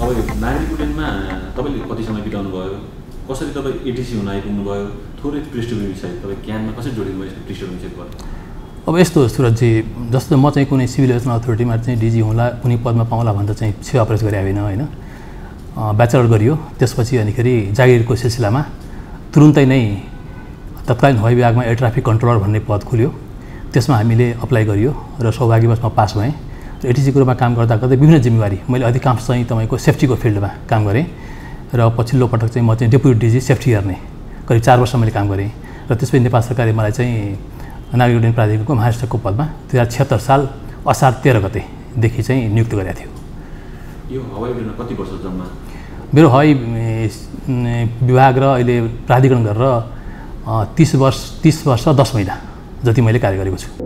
अब नागरिक उड्डयनमा तपाईँले कति समय बिताउनु भयो, कसरी तपाईँ एटिसी हुन आइपुग्नु भयो, थोरै पृष्ठभूमि विषय तपाईँ क्यानमा कसरी जोडिनु भयो पृष्ठभूमि विषय? अब यस्तो सुरजी, जस्तो म चाहिँ कुनै सिभिल एभिएसन अथोरिटीमा चाहिँ डिजी होला, कुनै पदमा पाउँला भन्दा चाहिँ सेवा प्रवेश गरे होइन होइन। ब्याचलर गरियो, त्यसपछि अनिखेरि जागिरको सिलसिलामा तुरुन्तै नै तत्कालीन हवाई विभागमा एयर ट्राफिक कन्ट्रोलर भन्ने पद खुल्यो। त्यसमा हामीले अप्लाई गरियो र सौभाग्यवश म पास भएँ। र एटिसीको रूपमा काम गर्दा गर्दै विभिन्न जिम्मेवारी, मैले अधिकांश चाहिँ तपाईँको सेफ्टीको फिल्डमा काम गरेँ र पछिल्लो पटक चाहिँ म चाहिँ डेप्युटी डिजी सेफ्टी गर्ने करिब 4 वर्ष मैले काम गरेँ। र त्यसपछि नेपाल सरकारले मलाई चाहिँ नागरिक उड्डयन प्राधिकरणको महानिरीक्षकको पदमा 2076 साल असार 13 गतेदेखि चाहिँ नियुक्त गरेको थियो। यो हवाई उड्डयनमा कति वर्ष जम्मा? मेरो हवाई विभाग र अहिले प्राधिकरण गरेर 30 वर्ष 10 महिना जति मैले कार्य गरेको छु।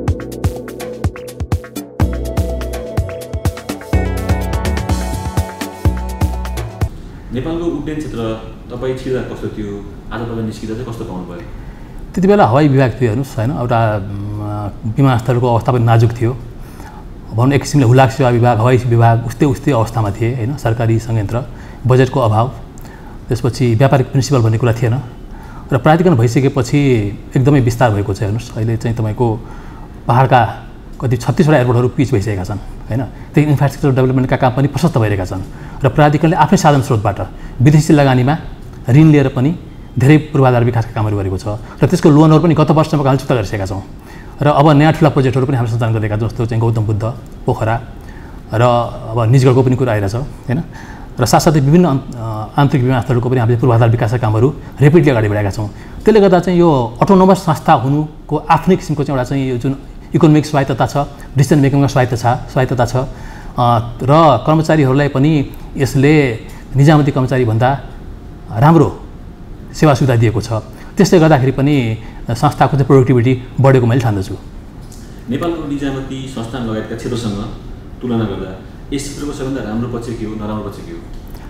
नेपालको उड्डयन क्षेत्र तपाईँ छिर्दा कस्तो थियो, आज तपाईँ निस्किँदा चाहिँ कस्तो पाउनु भयो? त्यति बेला हवाई विभाग थियो हेर्नुहोस् होइन, एउटा विमानस्थलको अवस्था पनि नाजुक थियो भनौँ। एक किसिमले हुलाक सेवा विभाग, हवाई विभाग उस्तै अवस्थामा थिए होइन। सरकारी संयन्त्र, बजेटको अभाव, त्यसपछि व्यापारिक प्रिन्सिपल भन्ने कुरा थिएन। र प्राधिकरण भइसकेपछि एकदमै विस्तार भएको छ हेर्नुहोस्। अहिले चाहिँ तपाईँको पहाडका कति 36वटा एयरपोर्टहरू पिच भइसकेका छन् होइन। त्यही इन्फ्रास्ट्रक्चर डेभलपमेन्टका काम पनि प्रशस्त भइरहेका छन् र प्राधिकरणले आफ्नै साधन स्रोतबाट विदेशी लगानीमा ऋण लिएर पनि धेरै पूर्वाधार विकासका कामहरू गरेको छ र त्यसको लोनहरू पनि गत वर्षमा हामी चुक्ता गरिसकेका छौँ। र अब नयाँ ठुला प्रोजेक्टहरू पनि हामीले सञ्चालन गरेका, जस्तो चाहिँ गौतम बुद्ध, पोखरा र अब निजगढको पनि कुरा आइरहेछ होइन। र साथसाथै विभिन्न आन्तरिक विमानस्थलहरूको पनि हामीले पूर्वाधार विकासका कामहरू रेपिडली अगाडि बढाएका छौँ। त्यसले गर्दा चाहिँ यो अटोनोमस संस्था हुनुको आफ्नै किसिमको चाहिँ एउटा चाहिँ यो जुन इकोनोमिक स्वायत्तता छ, डिसिजन मेकिङमा स्वायत्तता छ र कर्मचारीहरूलाई पनि यसले निजामती कर्मचारीभन्दा राम्रो सेवा सुविधा दिएको छ। त्यसले गर्दाखेरि पनि संस्थाको चाहिँ प्रोडक्टिभिटी बढेको मैले ठान्दछु। नेपालको निजामती संस्थान लगायतका क्षेत्रसँग तुलना गर्दा यस क्षेत्रको सबैभन्दा राम्रो पक्ष के हो, नराम्रो पक्ष के हो?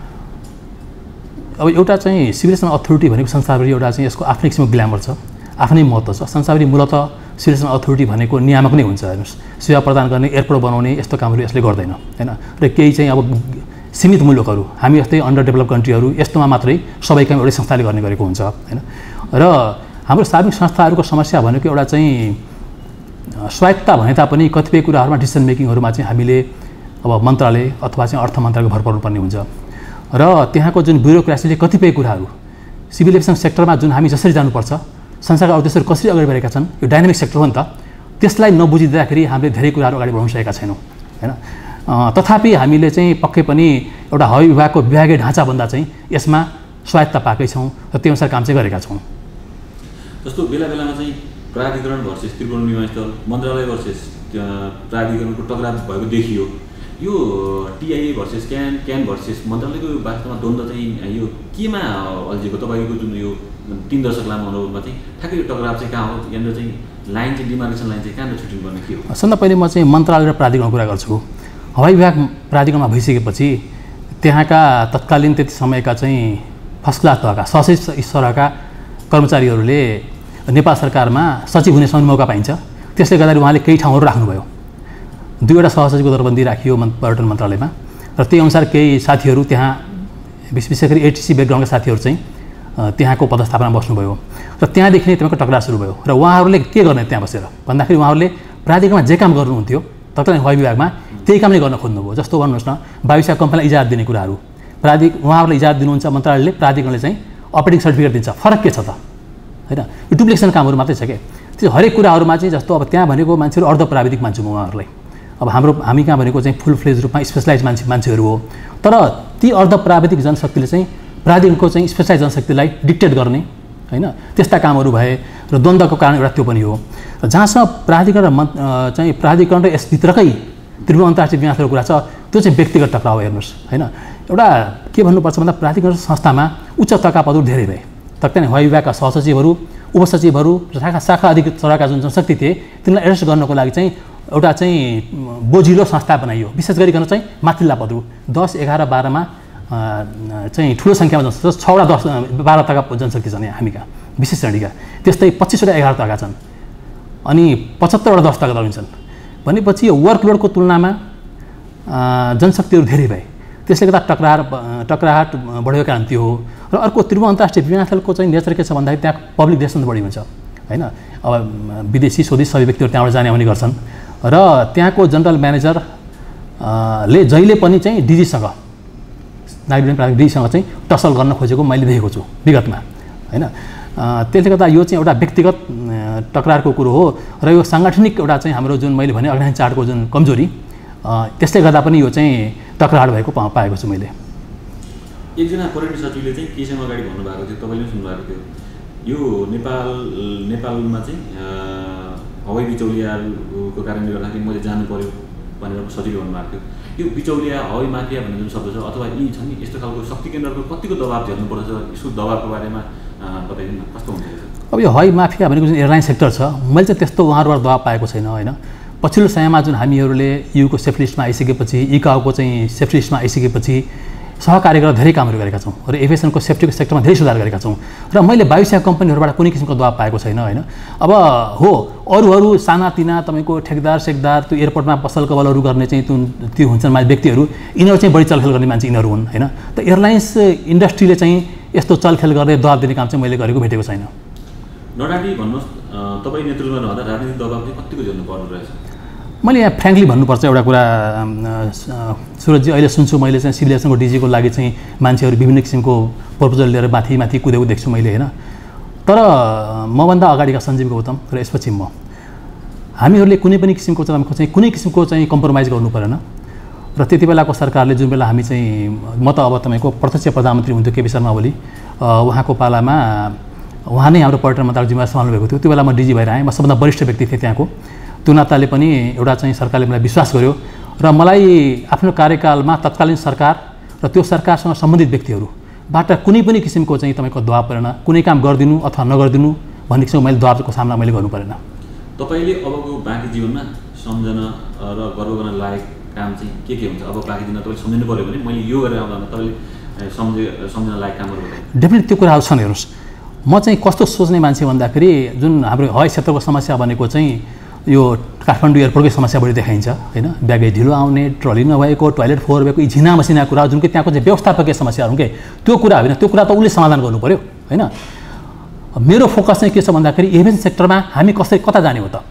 अब एउटा चाहिँ सिभिल एभिएसन अथोरिटी भनेको संस्थाभरि एउटा चाहिँ यसको आफ्नै किसिमको ग्ल्यामर छ, आफ्नै महत्त्व छ। संस्थाभरि मूलतः सिभिल एभिएसन अथोरिटी भनेको नियामक नै हुन्छ हेर्नुहोस्। सेवा प्रदान गर्ने, एयरपोर्ट बनाउने यस्तो कामहरू यसले गर्दैन होइन। र केही चाहिँ अब सीमित मुलुकहरू, हामी जस्तै अन्डर डेभलप कन्ट्रीहरू यस्तोमा मात्रै सबै काम एउटै संस्थाले गर्ने गरेको हुन्छ होइन। र हाम्रो सार्वजनिक संस्थाहरूको समस्या भनेको एउटा चाहिँ स्वायत्तता भने तापनि कतिपय कुराहरूमा डिसिजन मेकिङहरूमा चाहिँ हामीले अब मन्त्रालय अथवा चाहिँ अर्थ मन्त्रालयको भर पर्नुपर्ने हुन्छ। र त्यहाँको जुन ब्युरोक्रेसीले कतिपय कुराहरू सिभिल एभिएसन सेक्टरमा जुन हामी जसरी जानुपर्छ, संसारका अरू देशहरू कसरी अगाडि बढेका छन्, यो डाइनामिक सेक्टर हो नि त, त्यसलाई नबुझिदिँदाखेरि हामीले धेरै कुराहरू अगाडि बढाउन सकेका छैनौँ होइन। तथापि हामीले चाहिँ पक्कै पनि एउटा हवाई विभागको विभागीय ढाँचाभन्दा चाहिँ यसमा स्वायत्तता पाएकै छौँ र त्यो अनुसार काम चाहिँ गरेका छौँ। जस्तो बेला बेलामा चाहिँ प्राधिकरण भर्सेस त्रिभुवन विमानस्थल, मन्त्रालय भर्सेस प्राधिकरणको टकराव भएको देखियो। यो टिआइए भर्सेस क्यान भर्सेस मन्त्रालयको वास्तवमा द्वन्द्व चाहिँ यो केमा अल्झेको? तपाईँको जुन यो 3 दशक लामो अनुभवमा चाहिँ ठ्याक्कै यो टकराव चाहिँ कहाँ हो? यहाँनिर चाहिँ लाइन चाहिँ डिमार्केसन लाइन चाहिँ कहाँनिर छुट्टिनु पर्ने के हो? सबभन्दा पहिले म चाहिँ मन्त्रालय र प्राधिकरणको कुरा गर्छु। हवाई विभाग प्राधिकरणमा भइसकेपछि त्यहाँका तत्कालीन त्यति समयका चाहिँ फर्स्ट क्लास तहका सशस्त्र स्तरका कर्मचारीहरूले नेपाल सरकारमा सचिव हुने मौका पाइन्छ। त्यसले गर्दाखेरि उहाँले केही ठाउँहरू राख्नुभयो। 2वटा सहसचिवको दरबन्दी राखियो पर्यटन मन्त्रालयमा र त्यही अनुसार केही साथीहरू त्यहाँ विशेष गरी एटिसी ब्याकग्राउन्डका साथीहरू चाहिँ त्यहाँको पदस्थापना बस्नुभयो र त्यहाँदेखि नै तपाईँको टकराव सुरु भयो। र उहाँहरूले के गर्ने त्यहाँ बसेर भन्दाखेरि उहाँहरूले प्राधिकरणमा जे काम गर्नुहुन्थ्यो तत्कालीन हवाई विभागमा त्यही काम नै गर्न खोज्नुभयो। जस्तो भन्नुहोस् न, वायुसेवा कम्पनीलाई इजाजत दिने कुराहरू उहाँहरूले इजाजत दिनुहुन्छ, मन्त्रालयले प्राधिकरणले चाहिँ अपरेटिङ सर्टिफिकेट दिन्छ। फरक के छ त होइन? यो डुप्लिकेसन कामहरू मात्रै छ क्या। त्यो हरेक कुराहरूमा चाहिँ जस्तो अब त्यहाँ भनेको मान्छेहरू अर्ध प्राविधिक मान्छे हो उहाँहरूलाई। अब हामी कहाँ भनेको चाहिँ फुल फ्लेज रूपमा स्पेसलाइज मान्छेहरू हो। तर ती अर्ध प्राविधिक जनशक्तिले चाहिँ प्राधिकरणको चाहिँ स्पेसलाइज जनशक्तिलाई डिक्टेट गर्ने होइन, त्यस्ता कामहरू भए र द्वन्द्वको कारण एउटा त्यो पनि हो। र जहाँसम्म प्राधिकरण र यसभित्रकै त्रिभुवन अन्तर्राष्ट्रिय विमानस्थलको कुरा छ, त्यो चाहिँ व्यक्तिगत टकराव हेर्नुहोस् होइन। एउटा के भन्नुपर्छ भन्दा प्राधिकरण संस्थामा उच्च तहका पदहरू धेरै भए। तत्कालीन हवाई विभागका सहसचिवहरू, उपसचिवहरू र शाखा अधिकृत स्तरका जुन जनशक्ति थिए तिनीलाई एड्रेस गर्नको लागि चाहिँ एउटा चाहिँ बोझिलो संस्था बनाइयो। विशेष गरिकन चाहिँ माथिल्ला पदहरू 10, 11, 12मा चाहिँ ठुलो सङ्ख्यामा जनशक्ति 6वटा 10, 12 तहका जनशक्ति छन् यहाँ हामीका विशेष श्रेणीका। त्यस्तै 25वटा 11 तहका छन् अनि 75वटा 10 तहका दलिन्छन्। भनेपछि यो वर्कलोडको तुलनामा जनशक्तिहरू धेरै भए। त्यसले गर्दा टकराहट बढेको कारण त्यो हो। र अर्को त्रिभुवन अन्तर्राष्ट्रिय विमानस्थलको चाहिँ नेचर के छ भन्दाखेरि त्यहाँ पब्लिक डेस्टिनेसन बढी हुन्छ हैन। अब विदेशी स्वदेशी सबै व्यक्तिहरू त्यहाँबाट जाने आउने गर्छन् र त्यहाँको जनरल म्यानेजर ले जहिले पनि चाहिँ डिजीसँग नागरिक उड्डयन डिजीसँग चाहिँ टसल गर्न खोजेको मैले देखेको छु विगतमा हैन। त्यसले गर्दा यो चाहिँ एउटा व्यक्तिगत टकरारको कुरो हो र यो साङ्गठनिक एउटा चाहिँ हाम्रो जुन मैले भने अर्गनाइजेसन चार्टको जुन कमजोरी त्यसले गर्दा पनि यो चाहिँ टकरार भएको पाएको छु मैले। एकजना पर्यटन सचिवले चाहिँ केही समय अगाडि भन्नुभएको थियो, तपाईँले पनि सुन्नुभएको थियो, यो नेपालमा चाहिँ हवाई बिचौलियाको कारणले गर्दाखेरि मैले जानु पर्यो भनेर सचिवले भन्नुभएको थियो। यो बिचौलिया हवाई माफिया भन्ने जुन शब्द छ अथवा यी छन् नि यस्तो खालको शक्ति केन्द्रको कतिको दबाब झेल्नुपर्छ, यसको दबाबको बारेमा बताइदिनु न कस्तो हुन्छ? अब यो हवाई माफिया भनेको जुन एयरलाइन सेक्टर छ मैले चाहिँ त्यस्तो उहाँहरूबाट दबाब पाएको छैन होइन। पछिल्लो समयमा जुन हामीहरूले युको सेफ्टी लिस्टमा आइसकेपछि इकाओको चाहिँ सेफ्टी लिस्टमा आइसकेपछि सहकार्य गरेर धेरै कामहरू गरेका छौँ र एभिएसनको सेफ्टीको सेक्टरमा धेरै सुधार गरेका छौँ र मैले वायुसेना कम्पनीहरूबाट कुनै किसिमको दबाब पाएको छैन होइन। अब हो अरू सानातिना तपाईँको ठेकदार त्यो एयरपोर्टमा पसल कबलहरू गर्ने चाहिँ त्यो हुन्छन् व्यक्तिहरू, यिनीहरू चाहिँ बढी चलखेल गर्ने मान्छे यिनीहरू हुन् होइन। त एयरलाइन्स इन्डस्ट्रीले चाहिँ यस्तो चलखेल गर्ने दबाब दिने काम चाहिँ मैले गरेको भेटेको छैन। नडाटी भन्नुहोस्, तपाईँ नेतृत्वमा रहँदा राजनीतिक दबाब चाहिँ कतिको झेल्नु पर्दो रहेछ? मैले यहाँ फ्रेङ्कली भन्नुपर्छ एउटा कुरा सुरजजी, अहिले सुन्छु मैले चाहिँ सिभिल एभिएसनको डिजीको लागि चाहिँ मान्छेहरू विभिन्न किसिमको प्रपोजल लिएर माथि कुदेको देख्छु मैले होइन। तर मभन्दा अगाडिका सञ्जीव गौतम र यसपछि हामीहरूले कुनै पनि किसिमको चाहिँ कम्प्रोमाइज गर्नु परेन र त्यति बेलाको सरकारले जुन बेला हामी चाहिँ म त अब तपाईँको प्रत्यक्ष प्रधानमन्त्री हुन्थ्यो केपी शर्मा ओली, उहाँको पालामा उहाँ नै हाम्रो पर्यटन मन्त्रालय जिम्मेवार सम्हाल्नु भएको थियो। त्यो बेला म डिजी भएर आएँ, म सबभन्दा वरिष्ठ व्यक्ति थिएँ त्यहाँको। त्यो नाताले पनि एउटा चाहिँ सरकारले मलाई विश्वास गर्यो र मलाई आफ्नो कार्यकालमा तत्कालीन सरकार र त्यो सरकारसँग सम्बन्धित व्यक्तिहरूबाट कुनै पनि किसिमको चाहिँ तपाईँको दबाब परेन, कुनै काम गरिदिनु अथवा नगरिदिनु भन्ने किसिमको मैले दबाबको सामना मैले गर्नु परेन। तपाईँले अबको बाँकी जीवनमा सम्झन र गर्व गर्न लायक काम चाहिँ के हुन्छ? अब बाँकी जीवनमा तपाईँले सम्झिनु पऱ्यो भने मैले यो गरेर आउँदा तपाईँले सम्झन लायक कामहरू डेफिनेटली त्यो कुराहरू छन्। हेर्नुहोस्, म चाहिँ कस्तो सोच्ने मान्छे भन्दाखेरि जुन हाम्रो हवाई क्षेत्रको समस्या भनेको चाहिँ यो काठमाडौँ एयरपोर्टकै समस्या बढी देखाइन्छ होइन। ब्यागेज ढिलो आउने, ट्रली नभएको, टोइलेट फोहोर भएको, यी झिना मसिना कुरा जुन कि त्यहाँको चाहिँ व्यवस्थापकीय समस्याहरू के त्यो कुरा होइन, त्यो कुरा त उसले समाधान गर्नु पऱ्यो होइन। मेरो फोकस चाहिँ के छ भन्दाखेरि एभिएसन सेक्टरमा हामी कता जाने हो त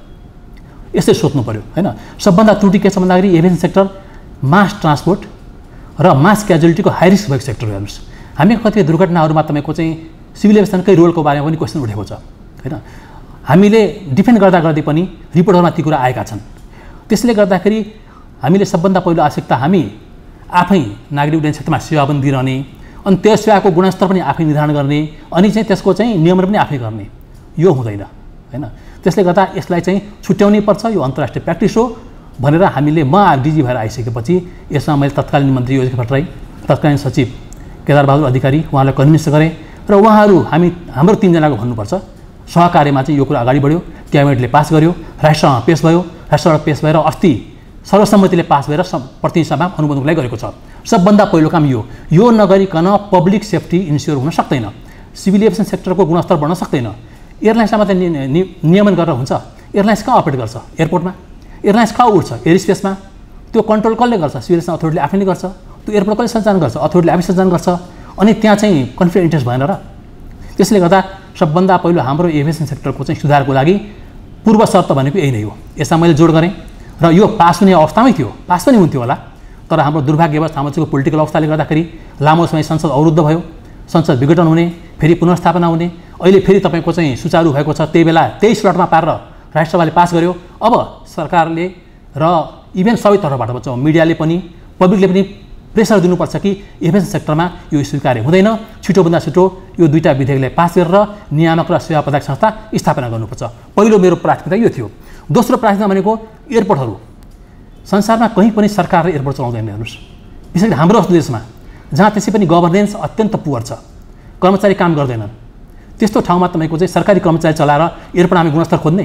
यसै सोच्नु पऱ्यो होइन। सबभन्दा त्रुटि के छ भन्दाखेरि एभिएसन सेक्टर मास ट्रान्सपोर्ट र मास क्याजुअलिटीको हाई रिस्क भएको सेक्टर हो। हेर्नुहोस्, हामी कतिपय दुर्घटनाहरूमा तपाईँको चाहिँ सिभिल एभिएसनकै रोलको बारेमा पनि क्वेसन उठेको छ होइन। हामीले डिफेन्ड गर्दै पनि रिपोर्टहरूमा ती कुरा आएका छन्। त्यसले गर्दाखेरि हामीले सबभन्दा पहिलो आवश्यकता हामी आफै नागरिक उड्डयन क्षेत्रमा सेवा पनि दिइरहने अनि त्यस सेवाको गुणस्तर पनि आफै निर्धारण गर्ने अनि चाहिँ त्यसको चाहिँ नियमन पनि आफै गर्ने, यो हुँदैन होइन। त्यसले गर्दा यसलाई चाहिँ छुट्याउनै पर्छ, यो अन्तर्राष्ट्रिय प्र्याक्टिस हो भनेर हामीले म डिजी भएर आइसकेपछि यसमा मैले तत्कालीन मन्त्री योजना भट्टराई, तत्कालीन सचिव केदारबहादुर अधिकारी उहाँलाई कन्भिन्स गरेँ र उहाँहरू हाम्रो तीनजनाको भन्नुपर्छ सहकार्यमा चाहिँ यो कुरा अगाडि बढ्यो। क्याबिनेटले पास गर्यो, राष्ट्रसभामा पेश भयो, राष्ट्रसभामा पेश भएर अस्ति सर्वसम्मतिले पास भएर प्रतिनिधि सभामा अनुमोदनको लागि गरेको छ। सबभन्दा पहिलो काम यो नगरिकन पब्लिक सेफ्टी इन्स्योर हुन सक्दैन, सिभिल एभिएसन सेक्टरको गुणस्तर बढ्न सक्दैन। एयरलाइन्समा मात्रै नियमन गरेर हुन्छ? एयरलाइन्स कहाँ अपरेट गर्छ? एयरपोर्टमा। एयरलाइन्स कहाँ उड्छ? एयर स्पेसमा। त्यो कन्ट्रोल कसले गर्छ? सिभिल एभिएसन अथोरिटीले आफैले गर्छ। त्यो एयरपोर्ट कसले सञ्चालन गर्छ? अथोरिटीले आफै सञ्चालन गर्छ। अनि त्यहाँ चाहिँ कन्फ्लिक्ट इन्ट्रेस्ट भएन र? त्यसले गर्दा सबभन्दा पहिलो हाम्रो एभिएसन सेक्टरको चाहिँ सुधारको लागि पूर्व शर्त भनेको यही नै हो। यसमा मैले जोड गरेँ र यो पास हुने अवस्थामै थियो, पास पनि हुन्थ्यो होला, तर हाम्रो दुर्भाग्यवश हाम्रो चाहिँ पोलिटिकल अवस्थाले गर्दाखेरि लामो समय संसद अवरुद्ध भयो, संसद विघटन हुने, फेरि पुनर्स्थापना हुने, अहिले फेरि तपाईँको चाहिँ सुचारू भएको छ। त्यही बेला 23 स्लटमा पारेर राष्ट्रसभाले पास गर्यो। अब सरकारले र इभेन सबै तर्फबाट भन्छ मिडियाले पनि पब्लिकले पनि प्रेसर दिनुपर्छ कि एभिएसन सेक्टरमा यो स्वीकार्य हुँदैन, छिटोभन्दा छिटो यो दुईवटा विधेयकलाई पास गरेर नियामक र सेवा प्रदायक संस्था स्थापना गर्नुपर्छ। पहिलो मेरो प्राथमिकता यो थियो। दोस्रो प्राथमिकता भनेको एयरपोर्टहरू। संसारमा कहीँ पनि सरकारले एयरपोर्ट चलाउँदैन। हेर्नुहोस्, विशेष गरी हाम्रो देशमा जहाँ त्यसै पनि गभर्नेन्स अत्यन्त पुवर छ, कर्मचारी काम गर्दैनन्, त्यस्तो ठाउँमा तपाईँको चाहिँ सरकारी कर्मचारी चलाएर एयरपोर्ट हामी गुणस्तर खोज्ने,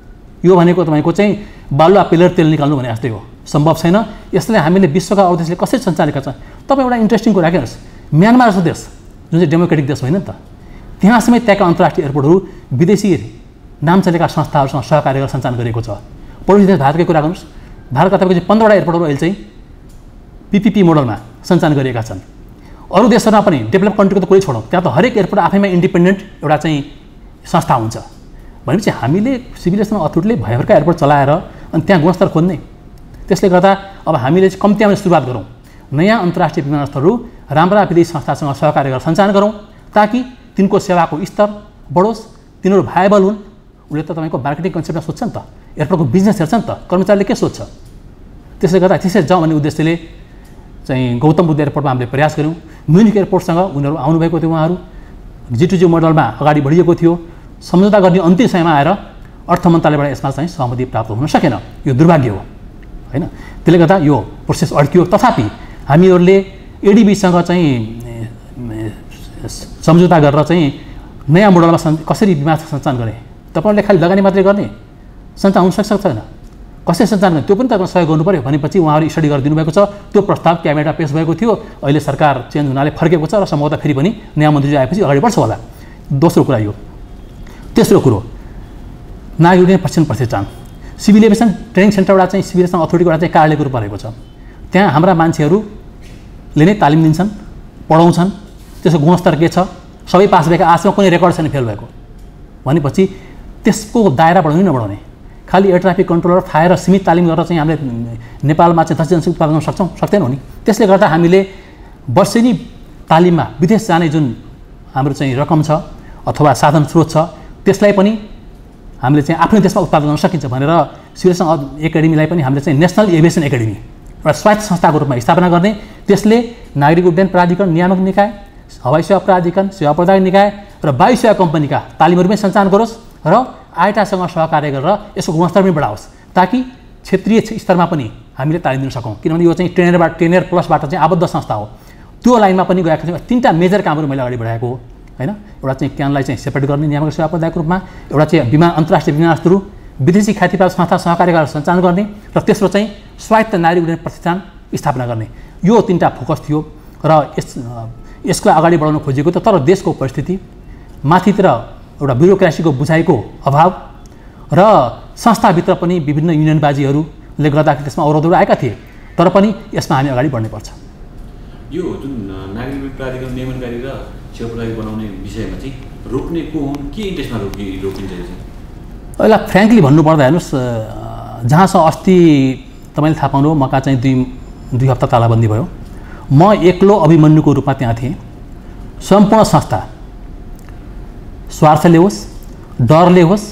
यो भनेको तपाईँको चाहिँ बालुवा पेलेर तेल निकाल्नु भने जस्तै हो, सम्भव छैन। यसलाई हामीले विश्वका अरू देशले कसरी सञ्चालित गर्छ? तपाईँ एउटा इन्ट्रेस्टिङ कुरा हेर्नुहोस्, म्यानमार जस्तो देश जुन चाहिँ डेमोक्रेटिक देश होइन नि त, त्यहाँ समेत त्यहाँका अन्तर्राष्ट्रिय एयरपोर्टहरू विदेशी नाम चलेका संस्थाहरूसँग सहकार्य गरेर सञ्चालन गरेको छ। पडोसी देश भारतकै कुरा गर्नुहोस्, भारतका तपाईँको चाहिँ 15वटा एयरपोर्टहरू अहिले चाहिँ पिपिपी मोडलमा सञ्चालन गरिएका छन्। अरू देशहरूमा पनि डेभलप कन्ट्रीको त कुरै छोडौँ, त्यहाँ त हरेक एयरपोर्ट आफैमा इन्डिपेन्डेन्ट एउटा चाहिँ संस्था हुन्छ। भनेपछि हामीले सिभिल एभिएसन अथोरिटीले भयभरका एयरपोर्ट चलाएर अनि त्यहाँ गुणस्तर खोज्ने, त्यसले गर्दा अब हामीले चाहिँ कम्तीमा सुरुवात गरौँ, नयाँ अन्तर्राष्ट्रिय विमानस्थलहरू राम्रा विदेशी संस्थासँग सहकार्य गरेर सञ्चालन गरौँ ताकि तिनको सेवाको स्तर बढोस्, तिनीहरू भाइबल हुन्। उसले त तपाईँको मार्केटिङ कन्सेप्टमा सोध्छ नि त, एयरपोर्टको बिजनेस हेर्छ नि त, कर्मचारीले के सोध्छ। त्यसले गर्दा त्यसरी जाउँ भन्ने उद्देश्यले चाहिँ गौतम बुद्ध एयरपोर्टमा हामीले प्रयास गऱ्यौँ। म्युनिक एयरपोर्टसँग उनीहरू आउनुभएको थियो, उहाँहरू G2G मोडलमा अगाडि बढिएको थियो। सम्झौता गर्ने अन्तिम समयमा आएर अर्थ मन्त्रालयबाट यसमा चाहिँ सहमति प्राप्त हुन सकेन, यो दुर्भाग्य हो होइन। त्यसले गर्दा यो प्रोसेस अड्कियो। तथापि हामीहरूले एडिबीसँग चाहिँ सम्झौता गरेर चाहिँ नयाँ मोडलमा कसरी विमान सञ्चालन गर्ने, तपाईँहरूले खालि लगानी मात्रै गर्ने सञ्चालन हुन सक्छ छैन, कसरी सञ्चालन गर्ने त्यो पनि तपाईँ सहयोग गर्नु पऱ्यो भनेपछि उहाँहरू स्टडी गरिदिनु भएको छ। त्यो प्रस्ताव क्याबिनेटमा पेश भएको थियो, अहिले सरकार चेन्ज हुनाले फर्केको छ र सम्भवतः फेरि पनि नयाँ मन्त्री आएपछि अगाडि बढ्छ होला। दोस्रो कुरा यो। तेस्रो कुरो, नागरिक प्रशिक्षण प्रतिष्ठान सिभिल एभिएसन ट्रेनिङ सेन्टर एउटा चाहिँ सिभिल एभिएसन अथोरिटीको एउटा चाहिँ कार्यालयको रूपमा रहेको छ। त्यहाँ हाम्रा मान्छेहरूले नै तालिम दिन्छन्, पढाउँछन्, त्यसको गुणस्तर के छ, सबै पास भएका आजमा कुनै रेकर्ड छैन फेल भएको भनेपछि त्यसको दायरा बढाउने नबढाउने, खालि एयर ट्राफिक कन्ट्रोलर फायर सीमित तालिम गरेर चाहिँ हामीले नेपालमा चाहिँ 10 जनसङ्ख्या उत्पादन गर्न सक्छौँ, सक्दैनौँ नि। त्यसले गर्दा हामीले वर्षेनी तालिममा विदेश जाने जुन हाम्रो चाहिँ रकम छ अथवा साधन स्रोत छ त्यसलाई पनि हामीले चाहिँ आफ्नै देशमा उत्पादन गर्न सकिन्छ भनेर सिभिल एभिएसन एकाडेमीलाई पनि हामीले चाहिँ नेसनल एभिएसन एकाडेमी एउटा स्वायत्त संस्थाको रूपमा स्थापना गर्ने। त्यसले नागरिक उड्डयन प्राधिकरण नियामक निकाय, हवाई सेवा प्राधिकरण, सेवा प्रदायक निकाय र वायु सेवा कम्पनीका तालिमहरू पनि सञ्चालन गरोस् र आइटासँग सहकार्य गरेर यसको गुणस्तर पनि बढाओस् ताकि क्षेत्रीय स्तरमा पनि हामीले तालिम दिन सकौँ। किनभने यो चाहिँ ट्रेनर प्लसबाट चाहिँ आबद्ध संस्था हो। त्यो लाइनमा पनि गएका छौँ। 3टा मेजर कामहरू मैले अगाडि बढाएको हो होइन। एउटा चाहिँ क्यानलाई चाहिँ सेपरेट गर्ने नियामक सेवा प्रदायको रूपमा, एउटा चाहिँ अन्तर्राष्ट्रिय विमानस्थलहरू विदेशी ख्यातिप्राप्त संस्था सहकार्य गरेर सञ्चालन गर्ने र तेस्रो चाहिँ स्वायत्त नागरिक उड्डयन प्रतिष्ठान स्थापना गर्ने। यो 3टा फोकस थियो र यसलाई अगाडि बढाउन खोजेको थियो। तर देशको परिस्थिति माथितिर एउटा ब्युरोक्रेसीको बुझाइको अभाव र संस्थाभित्र पनि विभिन्न युनियनबाजीहरूले गर्दाखेरि त्यसमा अवरोधहरू आएका थिए। तर पनि यसमा हामी अगाडि बढ्नुपर्छ। यो जुन नागरिक प्राधिकरण नियमनकारी र सेवा प्रदायक बनाउने विषयमा चाहिँ रोक्ने को हुन्, के इन्ट्रेस्टमा रोकिन्छ यो चाहिँ? अहिले फ्रेङ्कली भन्नुपर्दा हेर्नुहोस्, जहाँसम्म अस्ति तपाईँले थाहा पाउनु मका चाहिँ दुई हप्ता तालाबन्दी भयो, म एक्लो अभिमन्युको रूपमा त्यहाँ थिएँ। सम्पूर्ण संस्था स्वार्थले होस् डरले होस्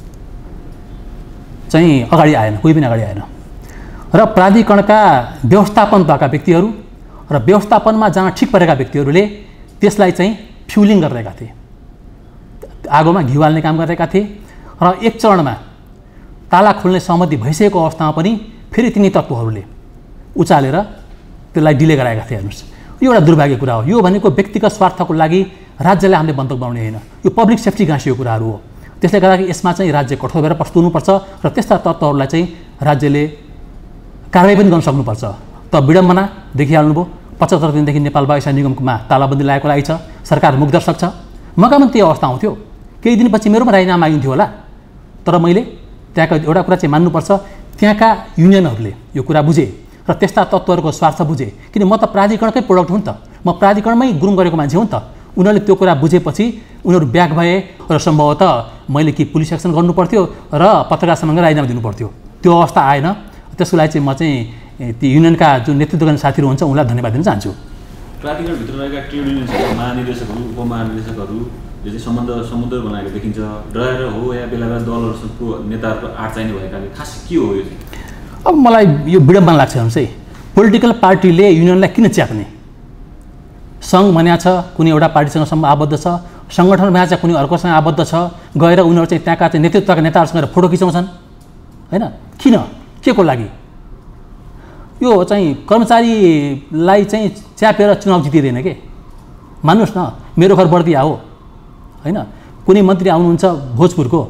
चाहिँ अगाडि आएन, कोही पनि अगाडि आएन र प्राधिकरणका व्यवस्थापनका व्यक्तिहरू र व्यवस्थापनमा जहाँ ठिक परेका व्यक्तिहरूले त्यसलाई चाहिँ फ्युलिङ गरिरहेका थिए, आगोमा घिउ हाल्ने काम गरिरहेका थिए र एक चरणमा ताला खोल्ने सहमति भइसकेको अवस्थामा पनि फेरि तिनी तत्त्वहरूले उचालेर त्यसलाई डिले गराएका थिए। हेर्नुहोस्, यो एउटा दुर्भाग्य कुरा हो। यो भनेको व्यक्तिगत स्वार्थको लागि राज्यलाई हामीले बन्दक बनाउने होइन, यो पब्लिक सेफ्टी गाँसिएको कुराहरू हो। त्यसले गर्दाखेरि यसमा चाहिँ राज्य कठोर भएर प्रस्तुत हुनुपर्छ र त्यस्ता तत्त्वहरूलाई चाहिँ राज्यले कारवाही पनि गर्न सक्नुपर्छ। त विडम्बना देखिहाल्नुभयो, 75 दिनदेखि नेपाल वायुसेना निगममा तालाबन्दी लागेको लागि छ, सरकार मुखदर्शक छ। मकामा त्यही अवस्था आउँथ्यो, केही दिनपछि मेरो पनि राजीनामा मागिन्थ्यो होला। तर मैले त्यहाँको एउटा कुरा चाहिँ मान्नुपर्छ, त्यहाँका युनियनहरूले यो कुरा बुझे र त्यस्ता तत्त्वहरूको स्वार्थ बुझे। किन म त प्राधिकरणकै प्रोडक्ट हुँ नि त, म प्राधिकरणमै गुरुङ गरेको मान्छे हुँ नि त। उनीहरूले त्यो कुरा बुझेपछि उनीहरू ब्याक भए र सम्भवतः मैले कि पुलिस एक्सन गर्नु पर्थ्यो र पत्रकारसँग राजीनामा दिनु पर्थ्यो। त्यो अवस्था आएन। त्यसको लागि चाहिँ म चाहिँ ती युनियनका जुन नेतृत्व गर्ने साथीहरू हुन्छ उनलाई धन्यवाद दिन चाहन्छु। प्राधिकरणभित्र रहेका ट्रेड युनियन्सहरू, महानिर्देशकहरू, उपमहानिर्देशकहरूले चाहिँ समुद्र बनाएको देखिन्छ। डराएर हो या बेला बेला दलहरूको नेताहरूको आड चाहिने भएकाले खास के हो यो चाहिँ? अब मलाई यो विडम्बना लाग्छ। हेर्नुहोस् है, पोलिटिकल पार्टीले युनियनलाई किन च्याप्ने? सङ्घ भनेको छ कुनै एउटा पार्टीसँग आबद्ध छ, सङ्गठन भनेको छ कुनै अर्कोसँग आबद्ध छ, गएर उनीहरू चाहिँ त्यहाँका चाहिँ नेतृत्वका नेताहरूसँग गएर फोटो खिचाउँछन् होइन? किन, के को लागि? यो चाहिँ कर्मचारीलाई चाहिँ च्यापेर चुनाव जितिँदैन के? मान्नुहोस् न, मेरो घर बर्दिया हो होइन, कुनै मन्त्री आउनुहुन्छ भोजपुरको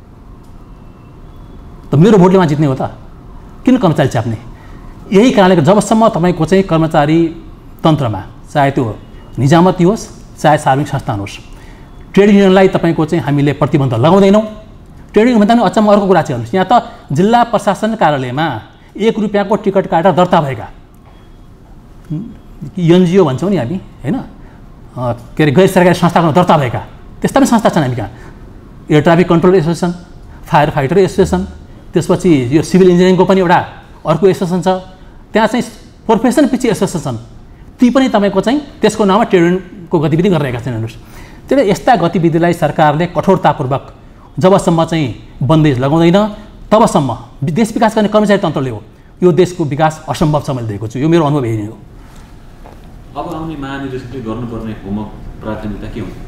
त मेरो भोटले मा जित्ने हो त? किन कर्मचारी च्याप्ने? यही कारणले जबसम्म तपाईँको चाहिँ कर्मचारी तन्त्रमा चाहे त्यो निजामती होस् चाहे सार्वजनिक संस्थान होस्, ट्रेड युनियनलाई तपाईँको चाहिँ हामीले प्रतिबन्ध लगाउँदैनौँ। ट्रेड युनियन भन्दा पनि अचम्म अर्को कुरा चाहिँ हेर्नुहोस्, यहाँ त जिल्ला प्रशासन कार्यालयमा 1 रुपियाँको टिकट काटेर दर्ता भएका एनजिओ भन्छौँ नि हामी होइन, के अरे गैर सरकारी संस्थाको दर्ता भएका त्यस्ता पनि संस्था छन् हामी कहाँ। Air traffic control association, fire fighter association, त्यसपछि यो सिभिल इन्जिनियरिङको पनि एउटा अर्को एसोसिएसन छ, त्यहाँ चाहिँ प्रोफेसन पछि एसोसिएसन छन्, ती पनि तपाईँको चाहिँ त्यसको नाममा ट्रेड युनियनको गतिविधि गरिरहेका छन् हेर्नुहोस्। त्यसले यस्ता गतिविधिलाई सरकारले कठोरतापूर्वक जबसम्म चाहिँ बन्देज लगाउँदैन तबसम्म देश विकास गर्ने कर्मचारी तन्त्रले हो यो देशको विकास असम्भव छ मैले देखेको छु। यो मेरो अनुभव यही नै हो। अब आउने महानिर्देशकले गर्नुपर्ने होमवर्क प्राथमिकता के हो?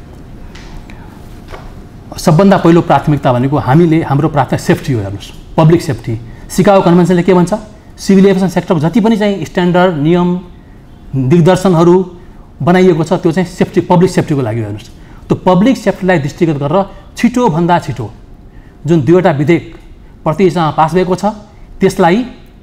सबभन्दा पहिलो प्राथमिकता भनेको हाम्रो प्राथमिकता सेफ्टी हो। हेर्नुहोस्, पब्लिक सेफ्टी। सिकागो कन्भेन्सनले के भन्छ? सिभिल एभिएसन सेक्टरको जति पनि चाहिँ स्ट्यान्डर्ड नियम दिग्दर्शनहरू बनाइएको छ त्यो चाहिँ सेफ्टी, पब्लिक सेफ्टीको लागि हो। हेर्नुहोस्, त्यो पब्लिक सेफ्टीलाई दृष्टिगत गरेर छिटोभन्दा छिटो जुन 2वटा विधेयक प्रतिसभा पास भएको छ त्यसलाई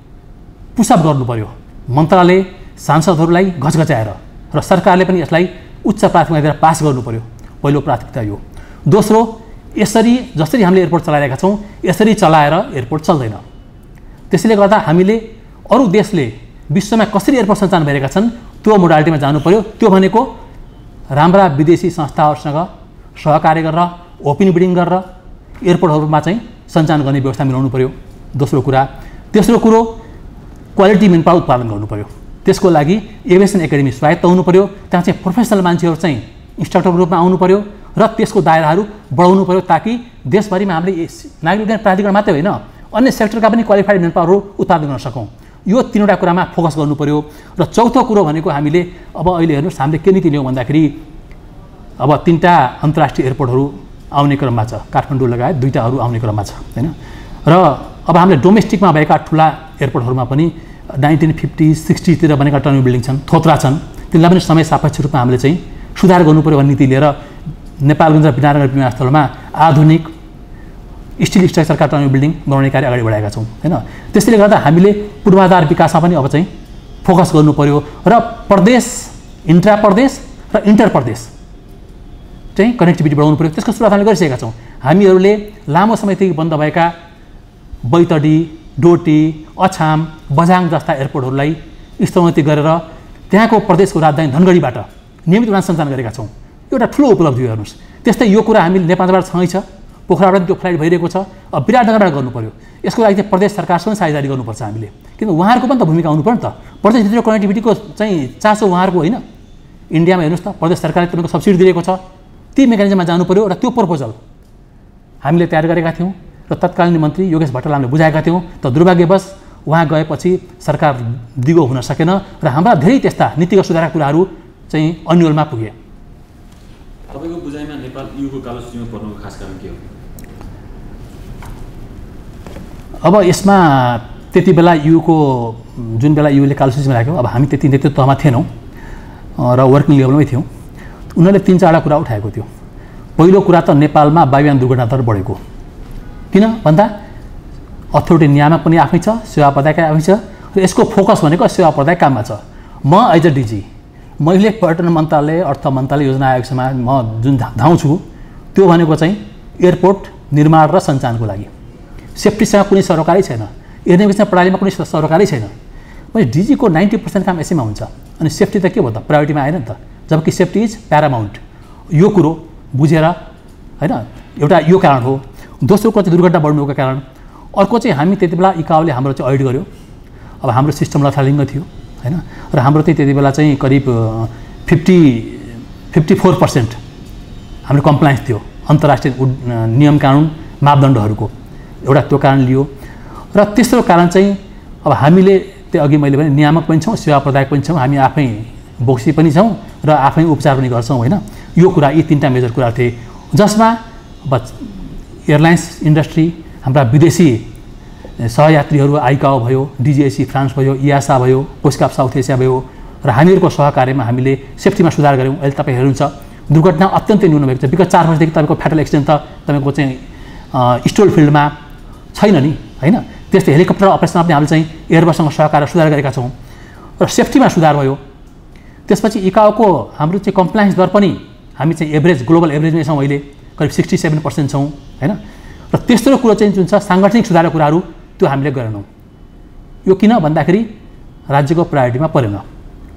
पुसअप गर्नु पर्यो, मन्त्रालय सांसदहरूलाई घचघचाएर, र सरकारले पनि यसलाई उच्च प्राथमिकता दिएर पास गर्नु पर्यो। पहिलो प्राथमिकता यो। दोस्रो, जसरी हामीले एयरपोर्ट चलाइरहेका छौँ यसरी चलाएर एयरपोर्ट चल्दैन। त्यसैले गर्दा हामीले अरू देशले विश्वमा कसरी एयरपोर्ट सञ्चालन भइरहेका छन् त्यो मोडालिटीमा जानु पर्यो। त्यो भनेको राम्रा विदेशी संस्थाहरूसँग सहकार्य गरेर ओपिनियन बिल्डिङ गरेर एयरपोर्टहरूमा चाहिँ सञ्चालन गर्ने व्यवस्था मिलाउनु पर्यो। दोस्रो कुरा। तेस्रो कुरो, क्वालिटी मेनपावर उत्पादन गर्नु पर्यो। त्यसको लागि एभिएसन एकाडेमी स्वायत्त हुनु पर्यो, त्यहाँ चाहिँ प्रोफेसनल मान्छेहरू चाहिँ इन्स्ट्रक्टरको रूपमा आउनु पर्यो र त्यसको दायराहरू बढाउनु पर्यो ताकि देशभरिमा हामीले नागरिक उड्डयन प्राधिकरण मात्रै होइन अन्य सेक्टरका पनि क्वालिफाइड मेनपावरहरू उत्पादन गर्न सकौँ। यो 3वटा कुरामा फोकस गर्नु पर्यो। र चौथो कुरो भनेको हामीले अब अहिले हेर्नुहोस् हामीले के नीति लियौँ भन्दाखेरि अब 3टा अन्तर्राष्ट्रिय एयरपोर्टहरू आउने क्रममा छ, काठमाडौँ लगायत 2टाहरू आउने क्रममा छ होइन। र अब हामीले डोमेस्टिकमा भएका ठुला एयरपोर्टहरूमा पनि 1950-60 तिर बनेका टर्मिनल बिल्डिङ छन्, थोत्रा छन्, तिनलाई पनि समय सापेक्ष रूपमा हामीले चाहिँ सुधार गर्नु पर्यो भन्ने नीति लिएर नेपालगञ्ज र विराटनगर विमानस्थलमा आधुनिक स्टिल स्ट्रक्चरका टर्मिनल बिल्डिङ बनाउने कार्य अगाडि बढाएका छौँ होइन। त्यसैले गर्दा हामीले पूर्वाधार विकासमा पनि अब चाहिँ फोकस गर्नु पर्यो र प्रदेश, इन्ट्रा प्रदेश र इन्टर प्रदेश चाहिँ कनेक्टिभिटी बढाउनु पर्यो। त्यसको सुरुवात हामीले गरिसकेका छौँ। हामीहरूले लामो समयदेखि बन्द भएका बैतडी, डोटी, अछाम, बझाङ जस्ता एयरपोर्टहरूलाई स्तरोन्नति गरेर त्यहाँको प्रदेशको राजधानी धनगढीबाट नियमित उडान सञ्चालन गरेका छौँ। एउटा ठुलो उपलब्धि हो। हेर्नुहोस्, त्यस्तै यो कुरा हामीले नेपालबाट सँगै छ, पोखराबाट त्यो फ्लाइट भइरहेको छ, अब विराटनगरबाट गर्नु पर्यो। यसको लागि चाहिँ प्रदेश सरकारसँग साझेदारी गर्नुपर्छ हामीले, किनभने उहाँहरूको पनि त भूमिका हुनु पर्यो नि त। प्रदेशभित्र कनेक्टिभिटीको चाहिँ चासो उहाँहरूको होइन। इन्डियामा हेर्नुहोस् त प्रदेश सरकारले तपाईँको सब्सिडी दिएको छ, ती मेकानिजममा जानु पर्यो र त्यो प्रपोजल हामीले तयार गरेका थियौँ र तत्कालीन मन्त्री योगेश भट्टराईले हामीले बुझाएका थियौँ। त दुर्भाग्यवश उहाँ गएपछि सरकार दिगो हुन सकेन र हाम्रा धेरै त्यस्ता नीतिगत सुधारका कुराहरू चाहिँ अन्यलमा पुगे। तपाईँको बुझाइमा नेपाल युको कालो सूचीमा पर्नुको खास कारण के हो? अब यसमा त्यति बेला युको जुन बेला युले कालो सूचीमा राख्यो, अब हामी त्यति नेतृत्वमा थिएनौँ र वर्किङ लेभलमै थियौँ। उनीहरूले 3-4 कुरा उठाएको थियो। पहिलो कुरा त नेपालमा वायुयान दुर्घटना दर बढेको। किन भन्दा अथोरिटी नियामक पनि आफै छ, सेवा प्रदायका आफै छ र यसको फोकस भनेको सेवा प्रदाय काममा छ। म एज अ डिजी मैले पर्यटन मन्त्रालय, अर्थ मन्त्रालय, योजना आयोगसँग म जुन धाउँछु त्यो भनेको चाहिँ एयरपोर्ट निर्माण र सञ्चालनको लागि। सेफ्टीसँग कुनै सरोकारी छैन, एयरनेभिगेसन प्रणालीमा कुनै सरोकारी छैन। मैले डिजीको 90% काम यसैमा हुन्छ। अनि सेफ्टी त के भयो त, प्रायोरिटीमा आएन नि त, जबकि सेफ्टी इज प्यारामाउन्ट। यो कुरो बुझेर होइन, एउटा यो कारण हो। दोस्रो कुरो चाहिँ दुर्घटना बढ्नुको कारण। अर्को चाहिँ हामी त्यति बेला इकाओले हाम्रो चाहिँ अडिट गर्यो। अब हाम्रो सिस्टम लथालिङ्ग थियो होइन, र हाम्रो चाहिँ त्यति बेला चाहिँ करिब 54% हाम्रो कम्प्लायन्स थियो अन्तर्राष्ट्रिय नियम कानुन मापदण्डहरूको। एउटा त्यो कारण लियो। र तेस्रो कारण चाहिँ अब हामीले त्यो अघि मैले भने नियामक पनि छौँ, सेवा प्रदायक पनि छौँ, हामी आफै बोक्सी पनि छौँ र आफै उपचार पनि गर्छौँ होइन। यो कुरा, यी 3टा मेजर कुरा थिए जसमा अब एयरलाइन्स इन्डस्ट्री, हाम्रा विदेशी सहयात्रीहरू आइकाओ भयो, डिजिएसी फ्रान्स भयो, इयासा भयो, कोस्ट अफ साउथ एसिया भयो र हामीहरूको सहकार्यमा हामीले सेफ्टीमा सुधार गऱ्यौँ। अहिले तपाईँ हेर्नुहुन्छ दुर्घटना अत्यन्तै न्यून भएको छ। विगत 4 वर्षदेखि तपाईँको फ्याटल एक्सिडेन्ट त तपाईँको चाहिँ स्टोल फिल्डमा छैन नि होइन। त्यस्तै हेलिकप्टर अपरेसनमा पनि हामीले चाहिँ एयरबससँग सहकार्य सुधार गरेका छौँ र सेफ्टीमा सुधार भयो। त्यसपछि इकाओको हाम्रो चाहिँ कम्प्लायन्स दर पनि हामी चाहिँ एभरेज, ग्लोबल एभरेजमै छौँ, अहिले करिब 67% छौँ होइन। र तेस्रो कुरो चाहिँ जुन छ साङ्गठनिक सुधारका कुराहरू त्यो हामीले गरेनौँ। यो किन भन्दाखेरि राज्यको प्रायोरिटीमा परेन।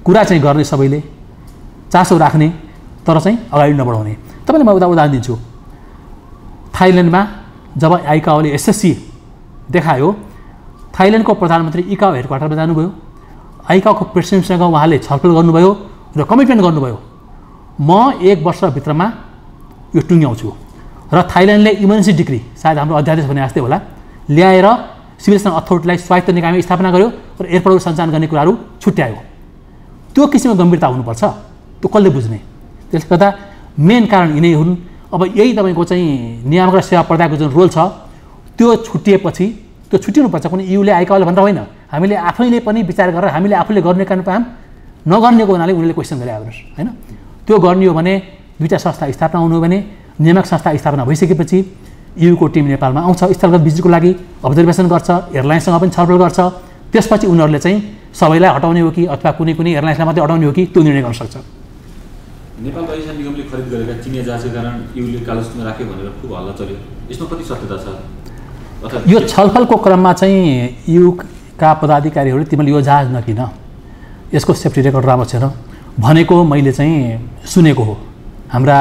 कुरा चाहिँ गर्ने सबैले चासो राख्ने तर चाहिँ अगाडि नबढाउने। तपाईँले म उदाहरण दिन्छु। थाइल्यान्डमा जब आइकाओले एसएससी देखायो, थाइल्यान्डको प्रधानमन्त्री इकाओ हेडक्वार्टरमा जानुभयो, आइकाओको प्रेसिडेन्टसँग उहाँले छलफल गर्नुभयो र कमिटमेन्ट गर्नुभयो, म 1 वर्षभित्रमा यो टुङ्ग्याउँछु। र थाइल्यान्डले इमर्जेन्सी डिक्री, सायद हाम्रो अध्यादेश भने जस्तै होला, ल्याएर सिभिल एभिएसन अथोरिटीलाई स्वायत्त निकायमा स्थापना गर्यो र एयरपोर्टको सञ्चालन गर्ने कुराहरू छुट्यायो। त्यो किसिमको गम्भीरता हुनुपर्छ, त्यो कसले बुझ्ने? त्यसले गर्दा मेन कारण यिनै हुन्। अब यही तपाईँको चाहिँ नियामक र सेवा प्रदायको जुन रोल छ त्यो छुट्टिएपछि त्यो छुट्टिनुपर्छ। कुनै युले आइकाओले भनेर होइन, हामीले आफैले पनि विचार गरेर हामीले आफूले गर्ने काम नगर्नेको हुनाले उनीहरूले क्वेसन गरे हेर्नुहोस् होइन। त्यो गर्ने हो भने 2टा संस्था स्थापना हुनु हो भने नियामक संस्था स्थापना भइसकेपछि युको टिम नेपालमा आउँछ, स्थलगत भिजिटको लागि अब्जर्भेसन गर्छ, एयरलाइन्ससँग पनि छलफल गर्छ। त्यसपछि उनीहरूले चाहिँ सबैलाई हटाउने हो कि अथवा कुनै एयरलाइन्सलाई मात्रै हटाउने हो कि त्यो निर्णय गर्न सक्छ। नेपाल वायुसेना निगमले खरिद गरेका चिनिया जहाजको कारण युले कालोसमा राख्यो भनेर खुब हल्ला चल्यो, यसमा कति सत्यता छ? यो छलफलको क्रममा चाहिँ युका पदाधिकारीहरूले तिमीले यो जहाज नकिन, यसको सेफ्टी रेकर्ड राम्रो छैन भनेको मैले चाहिँ सुनेको हो। हाम्रा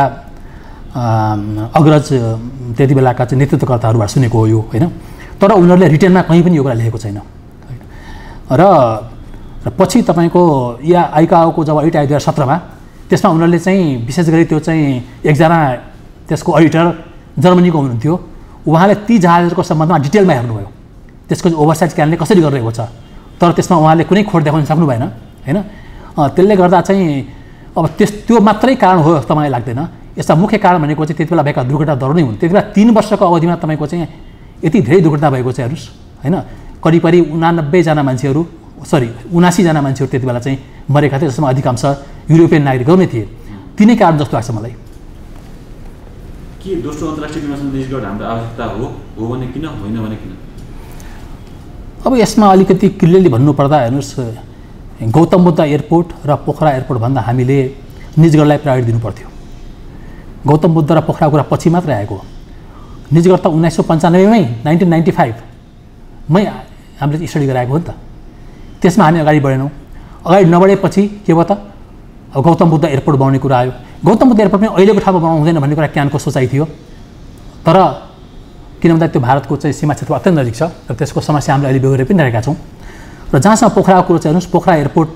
अग्रज त्यति बेलाका चाहिँ नेतृत्वकर्ताहरूबाट सुनेको हो यो होइन। तर उनीहरूले रिटेनमा कहीँ पनि यो कुरा लेखेको छैन। र पछि तपाईँको या आइकाओको जब अडिट आयो 2017मा, त्यसमा उनीहरूले चाहिँ विशेष गरी त्यो चाहिँ एकजना त्यसको अडिटर जर्मनीको हुनुहुन्थ्यो, उहाँले ती जहाजहरूको सम्बन्धमा डिटेलमा हेर्नुभयो, त्यसको ओभरसाइट क्यानले कसरी गरिरहेको छ। तर त्यसमा उहाँले कुनै खोट देखाउन सक्नु भएन होइन। त्यसले गर्दा चाहिँ अब त्यो मात्रै कारण हो जस्तो मलाई लाग्दैन। यसमा मुख्य कारण भनेको चाहिँ त्यति बेला भएका दुर्घटना दर नै हुन्। त्यति बेला 3 वर्षको अवधिमा तपाईँको चाहिँ यति धेरै दुर्घटना भएको छ हेर्नुहोस् होइन। करिब 79 जना मान्छेहरू 79 जना मान्छेहरू त्यति बेला चाहिँ मरेका थिए, जसमा अधिकांश युरोपियन नागरिकहरू नै थिए। तिनै कारण जस्तो लाग्छ मलाई। के दोस्रो अन्तर्राष्ट्रिय विमानस्थल निजी गर्न हाम्रो आवश्यकता हो भने किन, होइन भने किन? अब यसमा अलिकति क्लियरली भन्नुपर्दा हेर्नुहोस्, गौतम बुद्ध एयरपोर्ट र पोखरा एयरपोर्ट भन्दा हामीले निजगढलाई प्रायोरिटी दिनुपर्थ्यो। गौतम बुद्ध र पोखरा कुरा पछि मात्रै आएको। निजगढ त 1995मै 1995मै हामीले स्टडी गराएको हो नि त। त्यसमा हामी अगाडि बढेनौँ। अगाडि नबढेपछि के भयो त, अब गौतम बुद्ध एयरपोर्ट बनाउने कुरा आयो। गौतम बुद्ध एयरपोर्ट पनि अहिलेको ठाउँमा बनाउनु हुँदैन भन्ने कुरा क्यानको सोचाइ थियो। तर किन भन्दा त्यो भारतको चाहिँ सीमा क्षेत्र अत्यन्त नजिक छ र त्यसको समस्या हामीले अहिले बेहोरेर पनि रहेका छौँ। र जहाँसम्म पोखराको कुरो चाहिँ हेर्नुहोस्, पोखरा एयरपोर्ट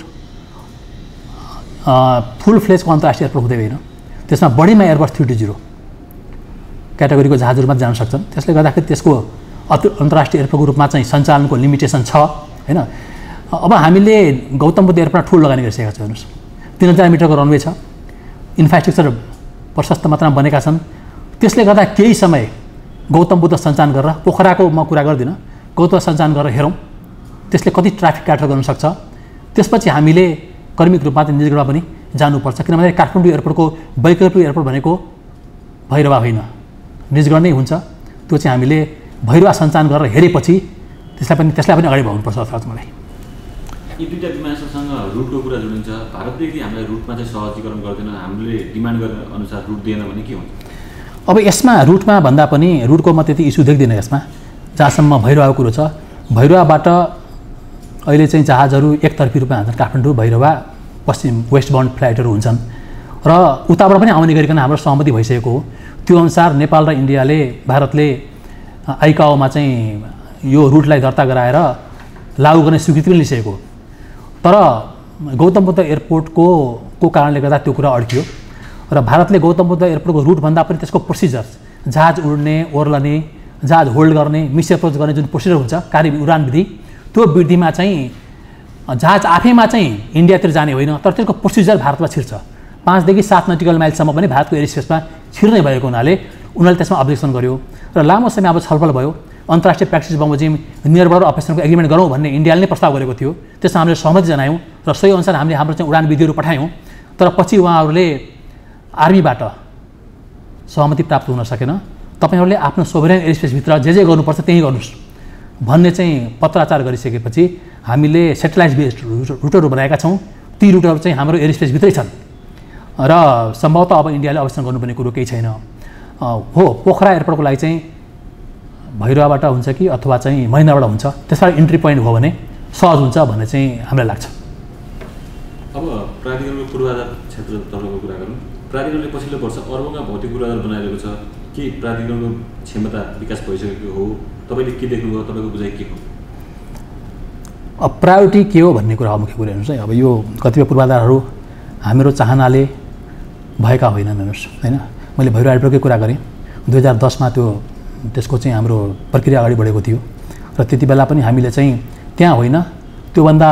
फुल फ्लेजको अन्तर्राष्ट्रिय एयरपोर्ट हुँदै होइन। त्यसमा बढीमा एयरबस 320 क्याटेगोरीको जहाजहरू मात्र जान सक्छन्। त्यसले गर्दाखेरि त्यसको अन्तर्राष्ट्रिय एयरपोर्टको रूपमा चाहिँ सञ्चालनको लिमिटेसन छ होइन। अब हामीले गौतम बुद्ध एयरपोर्टमा ठुलो लगानी गरिसकेका छौँ हेर्नुहोस्। 3000 मिटरको रनवे छ, इन्फ्रास्ट्रक्चर प्रशस्त मात्रामा बनेका छन्। त्यसले गर्दा केही समय गौतम बुद्ध सञ्चालन गरेर, पोखराको म कुरा गर्दिनँ, गौतम सञ्चालन गरेर हेरौँ त्यसले कति ट्राफिक क्याटर गर्न सक्छ। त्यसपछि हामीले कर्मिक रूपमा चाहिँ निजगढमा पनि जानुपर्छ। किनभने काठमाडौँ एयरपोर्टको वैकल्पिक एयरपोर्ट भनेको भैरवा होइन, निजगढ नै हुन्छ। त्यो चाहिँ हामीले भैरवा सञ्चालन गरेर हेरेपछि त्यसलाई पनि अगाडि बढाउनुपर्छ जस्तो लाग्छ मलाई। यी 2टा विमानस्थलसँग रुटको कुरा जोडिन्छ। भारतले यदि हामीलाई रुटमा चाहिँ सहजीकरण गर्दैन, हामीले डिमान्ड गर्ने अनुसार रुट दिएन भने के हुन्छ? अब यसमा रुटमा भन्दा पनि रुटको म त्यति इस्यु देख्दिनँ यसमा। जहाँसम्म भैरवाको कुरो छ, भैरवाबाट अहिले चाहिँ जहाजहरू एकतर्फी रूपमा हान्छन्। काठमाडौँ भैरवा पश्चिम वेस्ट बाउन्ड फ्लाइटहरू हुन्छन् र उताबाट पनि आउने गरिकन हाम्रो सहमति भइसकेको हो। त्यो अनुसार नेपाल र इन्डियाले, भारतले आइकाओमा चाहिँ यो रुटलाई दर्ता गराएर लागू गर्ने स्वीकृति पनि लिइसकेको हो। तर गौतम बुद्ध एयरपोर्टको कारणले गर्दा त्यो कुरा अड्कियो र भारतले गौतम बुद्ध एयरपोर्टको रुटभन्दा पनि त्यसको प्रोसिजर, जहाज उड्ने, ओर्लने, जहाज होल्ड गर्ने, मिस एप्रोच गर्ने जुन प्रोसिजर हुन्छ, कार्य उडान विधि, त्यो विधिमा चाहिँ जहाज आफैमा चाहिँ इन्डियातिर जाने होइन, तर त्यसको प्रोसिजर भारतमा छिर्छ। 5 देखि 7 नटिकल माइलसम्म पनि भारतको एयर स्पेसमा छिर्ने भएको हुनाले उनीहरूले त्यसमा अब्जेक्सन गर्यो र लामो समय अब छलफल भयो। अन्तर्राष्ट्रिय प्र्याक्टिस बमोजिम नियर बर्डर अपरेसनको एग्रिमेन्ट गरौँ भन्ने इन्डियाले नै प्रस्ताव गरेको थियो। त्यसमा हामीले सहमति जनायौँ र सोही अनुसार हामीले हाम्रो चाहिँ उडान विधिहरू पठायौँ। तर पछि उहाँहरूले आर्मीबाट सहमति प्राप्त हुन सकेन। तपाईँहरूले आफ्नो सोभरेन एयर स्पेसभित्र जे गर्नुपर्छ त्यही गर्नुहोस् भन्ने चाहिँ पत्राचार गरिसकेपछि हामीले सेटेलाइट बेस्ड रुटहरू बनाएका छौँ। ती रुटहरू चाहिँ हाम्रो एयर स्पेसभित्रै छन् र सम्भवतः अब इन्डियाले अवश्य गर्नुपर्ने कुरो केही छैन। हो, पोखरा एयरपोर्टको लागि चाहिँ भैरवाबाट हुन्छ कि अथवा चाहिँ महेन्द्रबाट हुन्छ, त्यसबाट इन्ट्री पोइन्ट हो भने सहज हुन्छ भन्ने चाहिँ हामीलाई लाग्छ। अब प्राधिकरणको पूर्वाधार क्षेत्रतर्फको कुरा गरौँ। प्राधिकरणले पछिल्लो वर्ष अर्बौँका भौतिक पूर्वाधार बनाइरहेको छ। के प्राधिकरणको क्षमता विकास भइसकेको हो? तपाईँले के देख्नुभयो? तपाईँको बुझाइ के हो? अब प्रायोरिटी के हो भन्ने कुरा हो मुख्य कुरा हेर्नुहोस् है। अब यो कतिपय पूर्वाधारहरू हाम्रो चाहनाले भएका होइनन् हेर्नुहोस् होइन। मैले भैरव एयरपोर्टकै कुरा गरेँ। 2010मा त्यसको चाहिँ हाम्रो प्रक्रिया अगाडि बढेको थियो र त्यति बेला पनि हामीले चाहिँ त्यहाँ होइन त्योभन्दा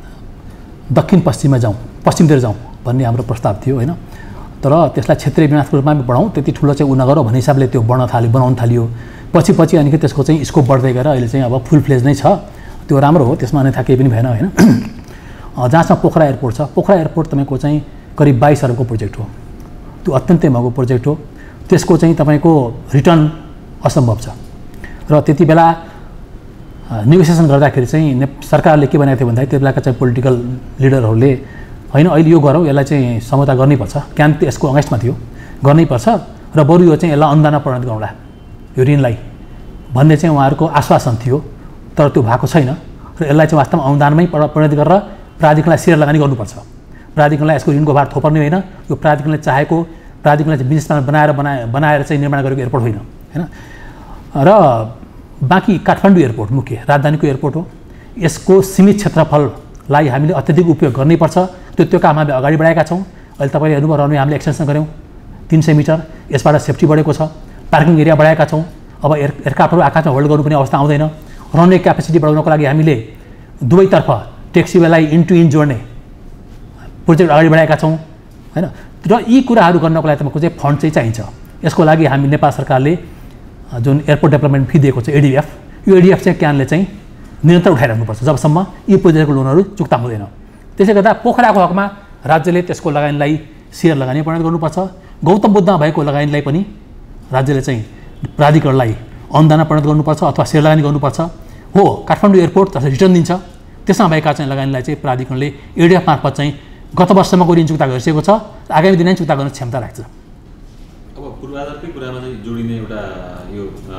दक्षिण पश्चिममा जाउँ, पश्चिमतिर जाउँ भन्ने हाम्रो प्रस्ताव थियो होइन। तर त्यसलाई क्षेत्रीय विकासको रूपमा बढाउँ, त्यति ठुलो चाहिँ उ नगरौँ भन्ने हिसाबले त्यो बनाउन थालियो। पछि अनि त्यसको चाहिँ स्कोप बढ्दै गएर अहिले चाहिँ अब फुल फ्लेज नै छ। त्यो राम्रो हो, त्यसमा अन्यथा केही पनि भएन होइन। जहाँसम्म पोखरा एयरपोर्ट छ, पोखरा एयरपोर्ट तपाईँको चाहिँ करिब 22 अरबको प्रोजेक्ट हो। त्यो अत्यन्तै महँगो प्रोजेक्ट हो। त्यसको चाहिँ तपाईँको रिटर्न असम्भव छ र त्यति बेला नेगोसिएसन गर्दाखेरि चाहिँ सरकारले के भनेको थियो भन्दाखेरि त्यति बेलाका चाहिँ पोलिटिकल लिडरहरूले होइन अहिले यो गरौँ, यसलाई चाहिँ समझौता गर्नैपर्छ, यसको अगेन्स्टमा थियो, गर्नैपर्छ र बरु यो चाहिँ यसलाई अनुदानमा परिणत गरौँला यो ऋणलाई भन्ने चाहिँ उहाँहरूको आश्वासन थियो। तर त्यो भएको छैन र यसलाई चाहिँ वास्तवमा अनुदानमै परिणत गरेर प्राधिकरणलाई सेयर लगानी गर्नुपर्छ। प्राधिकरणलाई यसको ऋणको भार थोपर्ने होइन, यो प्राधिकरणले चाहेको प्राधिकरणले चाहिँ बिजनेस प्लान बनाएर चाहिँ निर्माण गरेको एयरपोर्ट होइन होइन। र बाँकी काठमाडौँ एयरपोर्ट मुख्य राजधानीको एयरपोर्ट हो। यसको सीमित क्षेत्रफललाई हामीले अत्यधिक उपयोग गर्नैपर्छ। त्यो काम हामीले अगाडि बढाएका छौँ। अहिले तपाईँले हेर्नुभयो रनवे हामीले एक्सटेन्सन गऱ्यौँ 300 मिटर, यसबाट सेफ्टी बढेको छ। पार्किङ एरिया बढाएका छौँ। अब एयरक्राफ्टहरू आकाशमा होल्ड गर्नुपर्ने अवस्था आउँदैन। रनवे क्यापेसिटी बढाउनको लागि हामीले दुवैतर्फ ट्याक्सीवेलाई इन जोड्ने प्रोजेक्ट अगाडि बढाएका छौँ होइन। र यी कुराहरू गर्नको लागि तपाईँको चाहिँ फन्ड चाहिँ चाहिन्छ। यसको लागि हामी नेपाल सरकारले जुन एयरपोर्ट डेभलपमेन्ट फी दिएको छ एडिएफ, यो एडिएफ चाहिँ क्यानले चाहिँ निरन्तर उठाइराख्नुपर्छ जबसम्म यी प्रोजेक्टको लोनहरू चुक्ता हुँदैन। त्यसले गर्दा पोखराको हकमा राज्यले त्यसको लगानीलाई सेयर लगानी परिणत गर्नुपर्छ। गौतम बुद्धमा भएको लगानीलाई पनि राज्यले चाहिँ प्राधिकरणलाई अनुदानमा परिणत गर्नुपर्छ अथवा सेयर लगानी गर्नुपर्छ। हो काठमाडौँ एयरपोर्ट जसले रिटर्न दिन्छ त्यसमा भएका चाहिँ लगानीलाई चाहिँ प्राधिकरणले एडिएफ मार्फत चाहिँ गत वर्षसम्मको ऋण चुक्ता गरिसकेको छ, आगामी दिनमा चुक्ता गर्ने क्षमता राख्छ। अब पूर्वाधारकै कुरामा चाहिँ जोडिने एउटा यो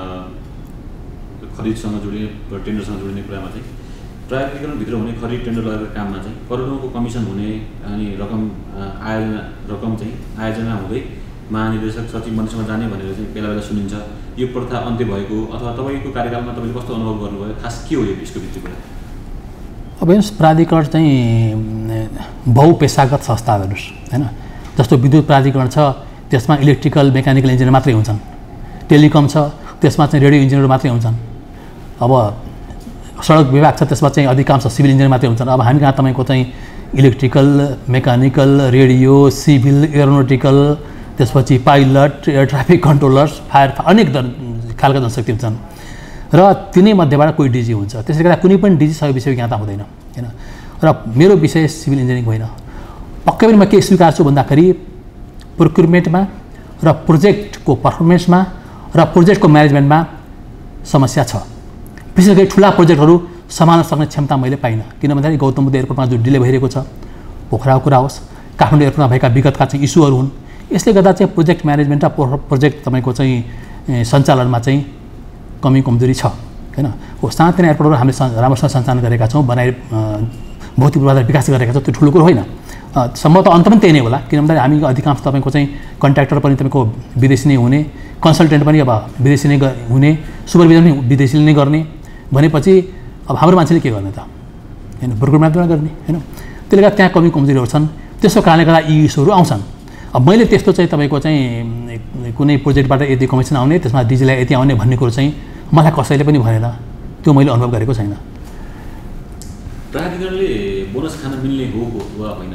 खरिदसँग जोडिने टेन्डरसँग जोडिने कुरामा चाहिँ प्राधिकरणभित्र हुने खरिद टेन्डर लगाएको काममा चाहिँ करोडौँको कमिसन हुने अनि रकम चाहिँ आयोजना हुँदै महानिर्देशक सचिव मन्त्रीसँग जाने भनेर चाहिँ बेला बेला सुनिन्छ। यो प्रथा अन्त्य भएको अथवा तपाईँको कार्यकालमा तपाईँले कस्तो अनुभव गर्नुभयो? खास के हो यसको भित्री कुरा? अब हेर्नुहोस् प्राधिकरण चाहिँ बहुपेसागत संस्था हेर्नुहोस् होइन। जस्तो विद्युत प्राधिकरण छ त्यसमा इलेक्ट्रिकल मेकानिकल इन्जिनियर मात्रै हुन्छन्। टेलिकम छ त्यसमा चाहिँ रेडियो इन्जिनियर मात्रै हुन्छन्। अब सडक विभाग छ त्यसमा चाहिँ अधिकांश सिभिल इन्जिनियर मात्रै हुन्छन्। अब हामी कहाँ तपाईँको चाहिँ electrical mechanical radio civil aeronautical त्यसपछि pilot air traffic controllers fire अनेक खालका जनशक्ति हुन्छन् र तिनै मध्येबाट कोही डिजी हुन्छ। त्यसले गर्दा कुनै पनि डिजी सबै विषय ज्ञाता हुँदैन होइन। र मेरो विषय सिभिल इन्जिनियरिङ होइन। पक्कै पनि म के स्वीकार्छु भन्दाखेरि प्रोक्युरमेन्टमा र प्रोजेक्टको पर्फर्मेन्समा र प्रोजेक्टको म्यानेजमेन्टमा समस्या छ। विशेष गरी ठुला प्रोजेक्टहरू सम्हाल्न सक्ने क्षमता मैले पाइनँ। किन भन्दाखेरि गौतम बुद्ध एयरपोर्टमा जो डिले भइरहेको छ, पोखराको कुरा होस्, काठमाडौँ एयरपोर्टमा भएका विगतका चाहिँ इस्युहरू हुन्। यसले गर्दा चाहिँ प्रोजेक्ट म्यानेजमेन्ट र प्रोजेक्ट तपाईँको चाहिँ सञ्चालनमा चाहिँ कमी कमजोरी छ होइन। हो सानोतिनो एयरपोर्टहरू हामीले राम्रोसँग सञ्चालन गरेका छौँ, भौतिक पूर्वाधार विकास गरेका छौँ, त्यो ठुलो कुरो होइन। सम्भवतः अन्त पनि त्यही नै होला। किन भन्दाखेरि हामी अधिकांश तपाईँको चाहिँ कन्ट्र्याक्टर पनि तपाईँको विदेशी नै हुने, कन्सल्टेन्ट पनि अब विदेशी नै हुने, सुपरभिजन पनि विदेशीले नै गर्ने भनेपछि अब हाम्रो मान्छेले के गर्ने त होइन, प्रोग्राम गर्ने होइन। त्यसले गर्दा त्यहाँ कमी कमजोरीहरू छन्। त्यसको कारणले गर्दा यी इस्युहरू आउँछन्। अब मैले त्यस्तो चाहिँ तपाईँको चाहिँ कुनै प्रोजेक्टबाट यति कमिसन आउने त्यसमा डिजीलाई यति आउने भन्ने कुरो चाहिँ मलाई कसैले पनि भनेन, त्यो मैले अनुभव गरेको छैन। प्राधिकरणले बोनस खान मिल्ने हो वा होइन?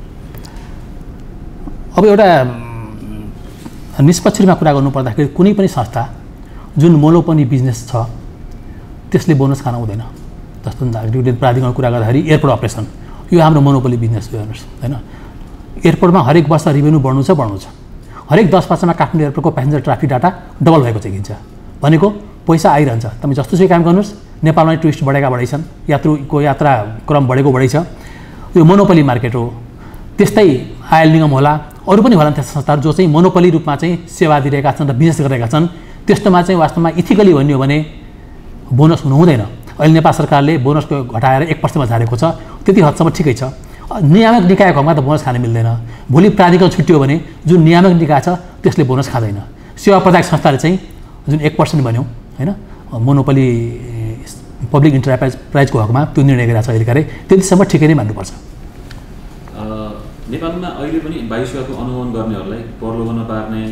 अब एउटा निष्पक्ष रूपमा कुरा गर्नु पर्दाखेरि कुनै पनि संस्था जुन मोनोपोली बिजनेस छ त्यसले बोनस खान हुँदैन। जस्तो प्राधिकरण कुरा गर्दाखेरि एयरपोर्ट अपरेसन यो हाम्रो मोनोपोली बिजनेस हो हेर्नुहोस् होइन। एयरपोर्टमा हरेक वर्ष रेभेन्यू बढ्नु छ। हरेक 10 वर्षमा काठमाडौँ एयरपोर्टको प्यासेन्जर ट्राफिक डाटा डबल भएको चाहिँ देखिन्छ भनेको पैसा आइरहन्छ। तपाईँ जस्तोसुकै काम गर्नुहोस्, नेपालमा टुरिस्ट बढेका छन्, यात्रुको यात्रा क्रम बढेको बढी छ। यो मोनोपोली मार्केट हो। त्यस्तै आयल निगम होला, अरू पनि होला त्यस्ता संस्थाहरू जो चाहिँ मोनोपोली रूपमा चाहिँ सेवा दिइरहेका छन् र बिजनेस गरिरहेका छन्। त्यस्तोमा चाहिँ वास्तवमा इथिकली भन्ने हो भने बोनस हुनु हुँदैन। अहिले नेपाल सरकारले बोनसको घटाएर 1% झारेको छ, त्यति हदसम्म ठिकै छ। नियामक निकायको हकमा त बोनस खान मिल्दैन। भोलि प्राधिकरण छुट्टियो भने जुन नियामक निकाय छ त्यसले बोनस खाँदैन। सेवा प्रदायक संस्थाले चाहिँ जुन 1% भन्यौँ होइन मोनोपोली पब्लिक इन्टरप्राइजको हकमा त्यो निर्णय गरेको छ अहिलेकारै, त्यतिसम्म ठिकै नै मान्नुपर्छ। नेपालमा अहिले पनि वायु सेवाको अनुगमन गर्नेहरूलाई प्रलोभन पार्ने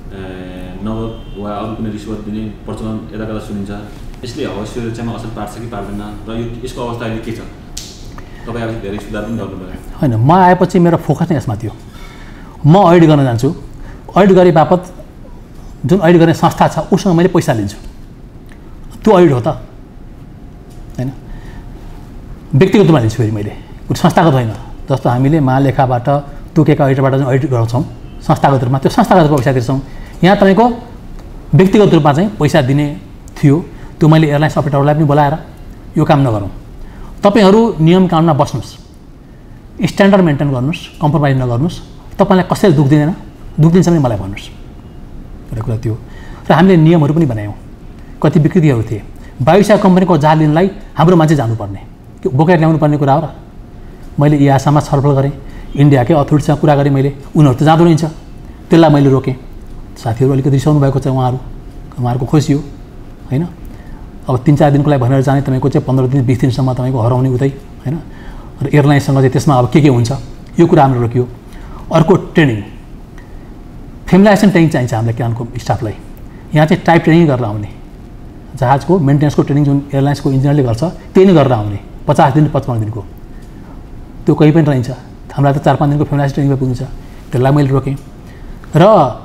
नगद वा अरू कुनै रिश्वत दिने प्रचलन यताकता सुनिन्छ। यसले हवाई सुरक्षामा असर पार्छ कि पार्दैन र यसको अवस्था अहिले के छ? तपाईँ अब धेरै सुधार पनि गर्नुभयो। होइन, म आएपछि मेरो फोकस नै यसमा थियो। म अडिट गर्न जान्छु, अडिट गरे बापत जुन अडिट गर्ने संस्था छ उसँग मैले पैसा लिन्छु, त्यो अडिट हो त होइन? व्यक्तिगत रूपमा लिन्छु फेरि मैले, संस्थागत होइन। जस्तो हामीले महालेखाबाट तोकेका अडिटरबाट जुन अडिट गराउँछौँ संस्थागत रूपमा, त्यो संस्थागत रूपमा पैसा तिर्छौँ। यहाँ तपाईँको व्यक्तिगत रूपमा चाहिँ पैसा दिने थियो, त्यो मैले एयरलाइन्स अपरेटरलाई पनि बोलाएर यो काम नगरौँ, तपाईँहरू नियम कानुनमा बस्नुहोस्, स्ट्यान्डर्ड मेन्टेन गर्नुहोस्, कम्प्रोमाइज नगर्नुहोस्, तपाईँलाई कसैले दुःख दिँदैन, दुःख दिन्छ भने मलाई भन्नुहोस्, एउटा कुरा त्यो। र हामीले नियमहरू पनि बनायौँ। कति विकृतिहरू थिए, वायु सेवा कम्पनीको जहाज लिनलाई हाम्रो मान्छे जानुपर्ने, बोकेर ल्याउनु पर्ने कुरा हो र। मैले यासामा छलफल गरेँ, इन्डियाकै अथोरिटीसँग कुरा गरेँ मैले, उनीहरू त जाँदो रहन्छ, त्यसलाई मैले रोकेँ। साथीहरू अलिकति रिसाउनु भएको छ, उहाँहरूको खुसी हो होइन। अब 3-4 दिनको लागि भनेर जाने तपाईँको चाहिँ 15 दिन 20 दिनसम्म तपाईँको हराउने उतै होइन। र एयरलाइन्ससँग चाहिँ त्यसमा अब के हुन्छ यो कुरा हाम्रो रोकियो। अर्को ट्रेनिङ, फेमिलाइजेसन ट्रेनिङ चाहिन्छ हामीलाई किसानको स्टाफलाई। यहाँ चाहिँ टाइप ट्रेनिङ गरेर आउने, जहाजको मेन्टेनेन्सको ट्रेनिङ जुन एयरलाइन्सको इन्जिनियरले गर्छ त्यही नै गरेर आउने, 50 दिन 55 दिनको, त्यो कहीँ पनि रहन्छ। हामीलाई त 4-5 दिनको फेमिलाइजेसन ट्रेनिङमा पुगिन्छ, त्यसलाई मैले रोकेँ। र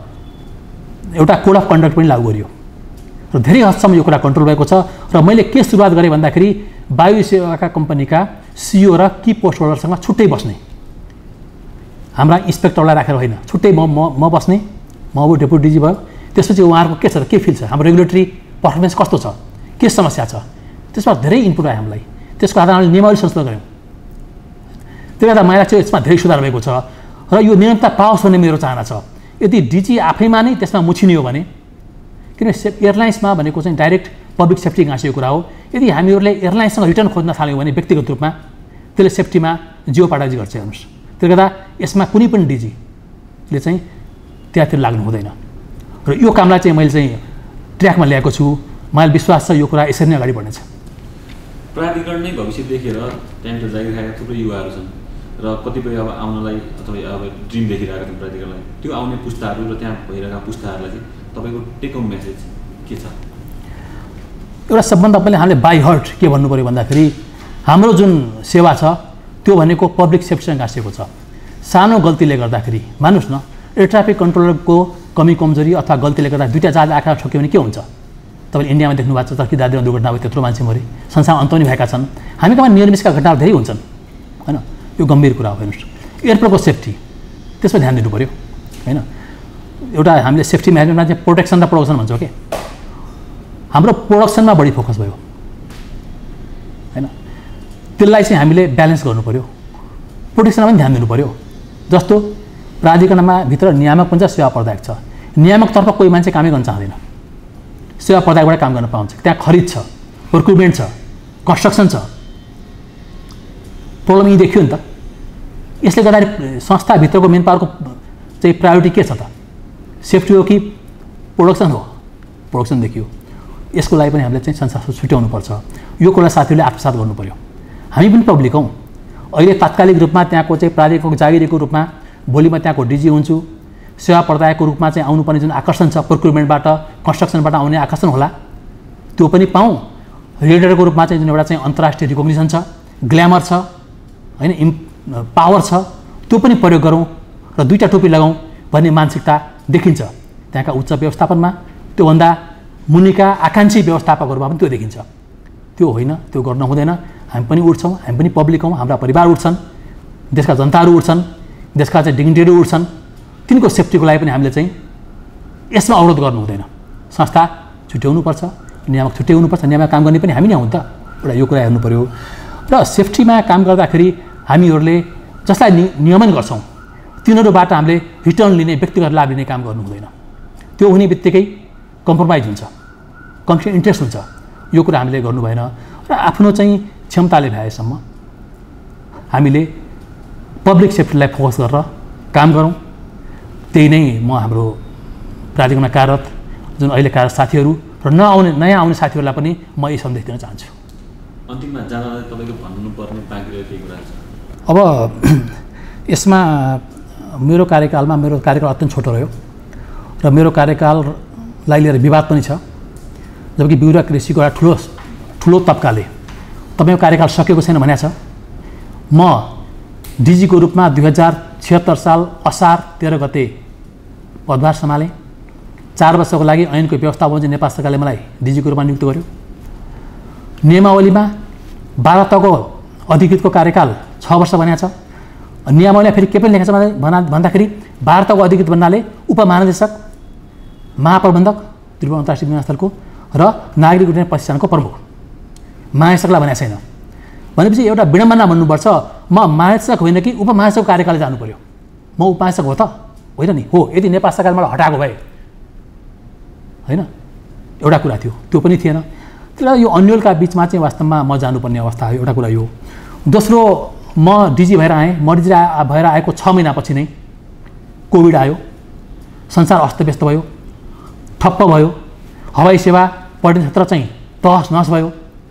एउटा कोड अफ कन्डक्ट पनि लागू गरियो र धेरै हदसम्म यो कुरा कन्ट्रोल भएको छ। र मैले के सुरुवात गरेँ भन्दाखेरि वायु सेवाका कम्पनीका सिइओ र की पोस्ट होल्डरसँग छुट्टै बस्ने, हाम्रा इन्सपेक्टरलाई राखेर होइन, छुट्टै म बस्ने, म अब डेपुटी डिजी भयो। त्यसपछि उहाँहरूको के छ र के फिल छ, हाम्रो रेगुलेटरी पर्फर्मेन्स कस्तो छ, के समस्या छ, त्यसमा धेरै इनपुट आयो हामीलाई। त्यसको आधारमा हामीले नियमावली संशोधन गऱ्यौँ। त्यो बेला मलाई चाहिँ यसमा धेरै सुधार भएको छ र यो नियमितता पाओस् भन्ने मेरो चाहना छ। यदि डिजी आफैमा नै त्यसमा मुछिने हो भने, किनभने एयरलाइन्समा भनेको चाहिँ डाइरेक्ट पब्लिक सेफ्टी गाँसिएको कुरा हो। यदि हामीहरूले एयरलाइन्ससँग रिटर्न खोज्न थाल्यौँ भने व्यक्तिगत रूपमा त्यसले सेफ्टीमा जियो पाटाजी गर्छ हेर्नुहोस्। त्यसले गर्दा यसमा कुनै पनि डिजीले चाहिँ त्यहाँतिर लाग्नु हुँदैन। र यो कामलाई चाहिँ मैले चाहिँ ट्र्याकमा ल्याएको छु। मलाई विश्वास छ यो कुरा यसरी नै अगाडि बढ्नेछ। प्राधिकरण नै भविष्य देखेर त्यहाँनिर जागिरहेका थुप्रै युवाहरू छन् र कतिपय अब आउनलाई अथवा अब ड्रिम देखिरहेका छन् प्राधिकरणलाई। त्यो आउने पुस्ताहरू र त्यहाँ भइरहेका पुस्ताहरूलाई चाहिँ तपाईँको टेक होम मेसेज के छ? एउटा सबभन्दा पहिला हामीले बाई हर्ट के भन्नु पऱ्यो भन्दाखेरि हाम्रो जुन सेवा छ त्यो भनेको पब्लिक सेफ्टीसँग गाँसिएको छ। सानो गल्तीले गर्दाखेरि मानुस् न, एयर ट्राफिक कन्ट्रोलरको कमी कमजोरी अथवा गल्तीले गर्दा 2टा जहाज आँखा ठोक्यो भने के हुन्छ? तपाईँले इन्डियामा देख्नु भएको छ, टर्की दार्जीलिङ दुर्घटना भयो, त्यत्रो मान्छे मरे, संसारमा अन्त पनि भएका छन्। हामी कहाँ नियरमिसका घटनाहरू धेरै हुन्छन् होइन, यो गम्भीर कुरा हो। हेर्नुहोस्, एयरपोर्टको सेफ्टी त्यसमा ध्यान दिनु पऱ्यो होइन। एउटा हामीले सेफ्टी म्यानेजमेन्टमा चाहिँ प्रोटेक्सन र प्रोडक्सन भन्छौँ कि, हाम्रो प्रोडक्सनमा बढी फोकस भयो होइन, त्यसलाई चाहिँ हामीले ब्यालेन्स गर्नु पऱ्यो। प्रोटेक्सनमा पनि ध्यान दिनु पऱ्यो। जस्तो प्राधिकरणमा भित्र नियामक पनि छ, सेवा प्रदायक छ। नियामकतर्फ कोही मान्छे कामै गर्न चाहँदैन, सेवा प्रदायकबाट काम गर्न पाउँछ। त्यहाँ खरिद छ, प्रोक्युरमेन्ट छ, कन्स्ट्रक्सन छ। प्रब्लम यी देखियो नि त। यसले गर्दाखेरि संस्थाभित्रको मेन पावरको चाहिँ प्रायोरिटी के छ त? सेफ्टी हो कि प्रोडक्सन हो? प्रोडक्सन देखियो। यसको लागि पनि हामीले चाहिँ संसार छुट्याउनुपर्छ। यो कुरा साथीहरूले आत्मसात गर्नु पऱ्यो। हामी पनि पब्लिक हौँ। अहिले तात्कालिक रूपमा त्यहाँको चाहिँ प्राधिकरणको जागिरीको रूपमा भोलि म त्यहाँको डिजी हुन्छु। सेवा प्रदायकको रूपमा चाहिँ आउनुपर्ने जुन आकर्षण छ, प्रोक्युरमेन्टबाट कन्स्ट्रक्सनबाट आउने आकर्षण होला, त्यो पनि पाऊँ। रेगुलेटरको रूपमा चाहिँ जुन एउटा चाहिँ अन्तर्राष्ट्रिय रिकग्निसन छ, ग्ल्यामर छ होइन, पावर छ, त्यो पनि प्रयोग गरौँ र 2टा टोपी लगाउँ भन्ने मानसिकता देखिन्छ त्यहाँका उच्च व्यवस्थापनमा। त्योभन्दा मुनिका आकाङ्क्षी व्यवस्थापकहरूमा पनि त्यो देखिन्छ। त्यो होइन, त्यो गर्न हुँदैन। हामी पनि उठ्छौँ, हामी पनि पब्लिक हौँ, हाम्रा परिवार उठ्छन्, देशका जनताहरू उठ्छन्, देशका चाहिँ डिग्निटीहरू उठ्छन्। तिनको सेफ्टीको लागि पनि हामीले चाहिँ यसमा अवरोध गर्नु हुँदैन। संस्था छुट्याउनुपर्छ, नियामक छुट्याउनुपर्छ, नियामक काम गर्ने पनि हामी नै हौँ त। एउटा यो कुरा हेर्नु पऱ्यो। र सेफ्टीमा काम गर्दाखेरि हामीहरूले जसलाई नियमन गर्छौँ तिनीहरूबाट हामीले रिटर्न लिने, व्यक्तिगत लाभ लिने काम गर्नु हुँदैन। त्यो हुने बित्तिकै कम्प्रोमाइज हुन्छ, कन्फ्लिक्ट इन्ट्रेस्ट हुन्छ। यो कुरा हामीले गर्नु भएन। र आफ्नो चाहिँ क्षमताले भएसम्म हामीले पब्लिक सेफ्टीलाई फोकस गरेर काम गरौँ। त्यही नै म हाम्रो प्राधिकरणमा कार्यरत जुन अहिले कार्यरत साथीहरू र नयाँ आउने साथीहरूलाई पनि म यही सन्देश दिन चाहन्छु। अन्तिममा जाँदा तपाईँको भन्नुपर्ने बाँकी रहेको केही कुरा छ? अब यसमा मेरो कार्यकाल अत्यन्त छोटो रह्यो र मेरो कार्यकाललाई लिएर विवाद पनि छ। जबकि ब्युरोक्रेसीको एउटा ठुलो तबकाले तपाईँको कार्यकाल सकेको छैन भनेको छ। म डिजीको रूपमा 2076 साल असार 13 गते पदभार सम्हालेँ। 4 वर्षको लागि ऐनको व्यवस्थापन चाहिँ नेपाल सरकारले मलाई डिजीको रूपमा नियुक्त गर्यो। नियमावलीमा 12 तहको अधिकृतको कार्यकाल 6 वर्ष भनेको छ। नियमावलीमा फेरि के पनि लेखेको छ भन्दाखेरि 12 तहको अधिकृत भन्नाले उपमहानिर्देशक, महाप्रबन्धक त्रिभुवन अन्तर्राष्ट्रिय विमानस्थलको र नागरिक उड्डयन प्रतिष्ठानको प्रमुख, महानिर्देशकलाई भनेको छैन। भनेपछि एउटा विडम्बना भन्नुपर्छ, म महानिर्देशक होइन कि उपमहानिर्देशकको कार्यकालले जानु पर्यो। म उपमहानिर्देशक हो त होइन नि? हो, यदि नेपाल सरकारले मलाई हटाएको भए होइन, एउटा कुरा थियो, त्यो पनि थिएन। त्यसलाई यो अन्यलका बिचमा चाहिँ वास्तवमा म जानुपर्ने अवस्था हो, एउटा कुरा यो। दोस्रो, म डिजी भएर आएँ। म डिजी भएर आएको 6 महिनापछि नै कोभिड आयो, संसार अस्तव्यस्त भयो, ठप्प भयो, हवाई सेवा पर्यटन क्षेत्र चाहिँ तहस नहस भयो।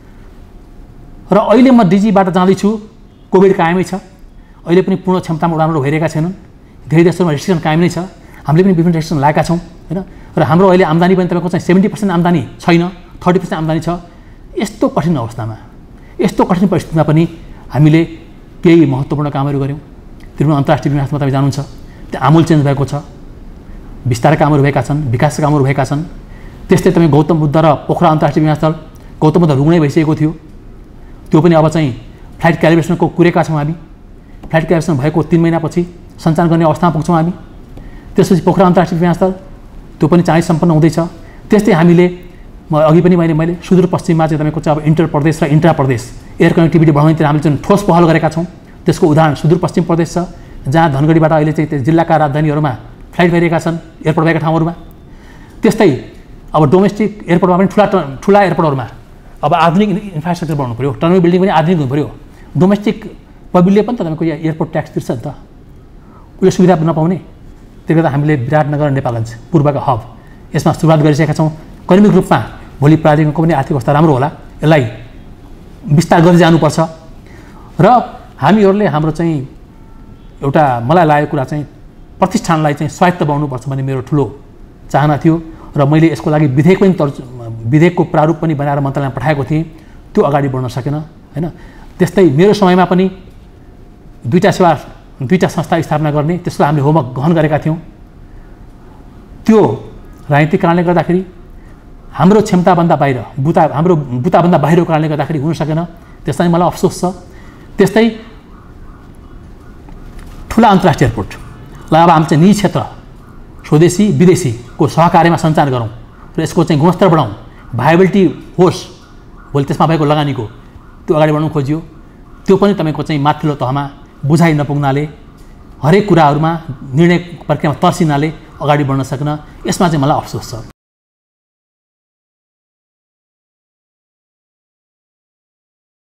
र अहिले म डिजीबाट जाँदैछु, कोभिड कायमै छ। अहिले पनि पूर्ण क्षमतामा उडानहरू भइरहेका छैनन्। धेरै देशहरूमा रेस्ट्रिक्सन कायम नै छ। हामीले पनि विभिन्न रेस्ट्रिक्सन लगाएका छौँ होइन। र हाम्रो अहिले आम्दानी पनि तपाईँको चाहिँ 70% आम्दानी छैन, 30% आम्दानी छ। यस्तो कठिन अवस्थामा, यस्तो कठिन परिस्थितिमा पनि हामीले केही महत्त्वपूर्ण कामहरू गऱ्यौँ। त्रिभुवन अन्तर्राष्ट्रिय विमानस्थलमा तपाईँ जानुहुन्छ, त्यहाँ आमूल चेन्ज भएको छ, विस्तार कामहरू भएका छन्, विकास कामहरू भएका छन्। त्यस्तै तपाईँ गौतम बुद्ध र पोखरा अन्तर्राष्ट्रिय विमानस्थल, गौतम बुद्ध रुग्नै भइसकेको थियो, त्यो पनि अब चाहिँ फ्लाइट क्यालिब्रेसनको कुरेका छौँ हामी। फ्लाइट क्यालिब्रेसन भएको 3 महिनापछि सञ्चालन गर्ने अवस्थामा पुग्छौँ हामी। त्यसपछि पोखरा अन्तर्राष्ट्रिय विमानस्थल त्यो पनि चाँडै सम्पन्न हुँदैछ। त्यस्तै हामीले अघि पनि मैले सुदूरपश्चिममा चाहिँ तपाईँको चाहिँ अब इन्टर प्रदेश र इन्ट्रा प्रदेश एयर कनेक्टिभिटी बढाउनेतिर हामीले चाहिँ ठोस पहल गरेका छौँ। त्यसको उदाहरण सुदूरपश्चिम प्रदेश छ, जहाँ धनगढीबाट अहिले चाहिँ त्यो जिल्लाका राजधानीहरूमा फ्लाइट भइरहेका छन्, एयरपोर्ट भएका ठाउँहरूमा। त्यस्तै अब डोमेस्टिक एयरपोर्टमा पनि ठुला एयरपोर्टहरूमा अब आधुनिक इन्फ्रास्ट्रक्चर बनाउनु पऱ्यो, टर्मिनल बिल्डिङ पनि आधुनिक हुनु पऱ्यो। डोमेस्टिक पब्लिकले पनि त तपाईँको यहाँ एयरपोर्ट ट्याक्स तिर्छ नि त, उसले सुविधा नपाउने। त्यसले गर्दा हामीले विराटनगर नेपालगञ्ज पूर्वका हब यसमा सुरुवात गरिसकेका छौँ। कर्मिक रूपमा भोलि प्राधिकरणको पनि आर्थिक अवस्था राम्रो होला, यसलाई विस्तार गर्दै जानुपर्छ। र हामीहरूले हाम्रो चाहिँ एउटा मलाई लागेको कुरा चाहिँ प्रतिष्ठानलाई चाहिँ स्वायत्त बनाउनुपर्छ भन्ने मेरो ठुलो चाहना थियो। र मैले यसको लागि विधेयकको प्रारूप पनि बनाएर मन्त्रालयमा पठाएको थिएँ, त्यो अगाडि बढ्न सकेन होइन। त्यस्तै मेरो समयमा पनि दुईवटा संस्था स्थापना गर्ने, त्यसलाई हामीले होमवर्क गहन गरेका थियौँ। त्यो राजनीतिक कारणले गर्दाखेरि हाम्रो क्षमताभन्दा बाहिर हाम्रो बुताभन्दा बाहिरको कारणले गर्दाखेरि हुन सकेन। त्यसलाई मलाई अफसोस छ। त्यस्तै ठुला अन्तर्राष्ट्रिय एयरपोर्टलाई अब हामी चाहिँ निजी क्षेत्र स्वदेशी विदेशीको सहकार्यमा सञ्चालन गरौँ र यसको चाहिँ गुणस्तर बढाउँ, भाइबिलिटी होस् भोलि त्यसमा भएको लगानीको, त्यो अगाडि बढाउनु खोजियो। त्यो पनि तपाईँको चाहिँ माथिल्लो तहमा बुझाइ नपुग्नाले, हरेक कुराहरूमा निर्णय प्रक्रियामा तर्सिनाले अगाडि बढ्न सकेन। यसमा चाहिँ मलाई अफसोस छ।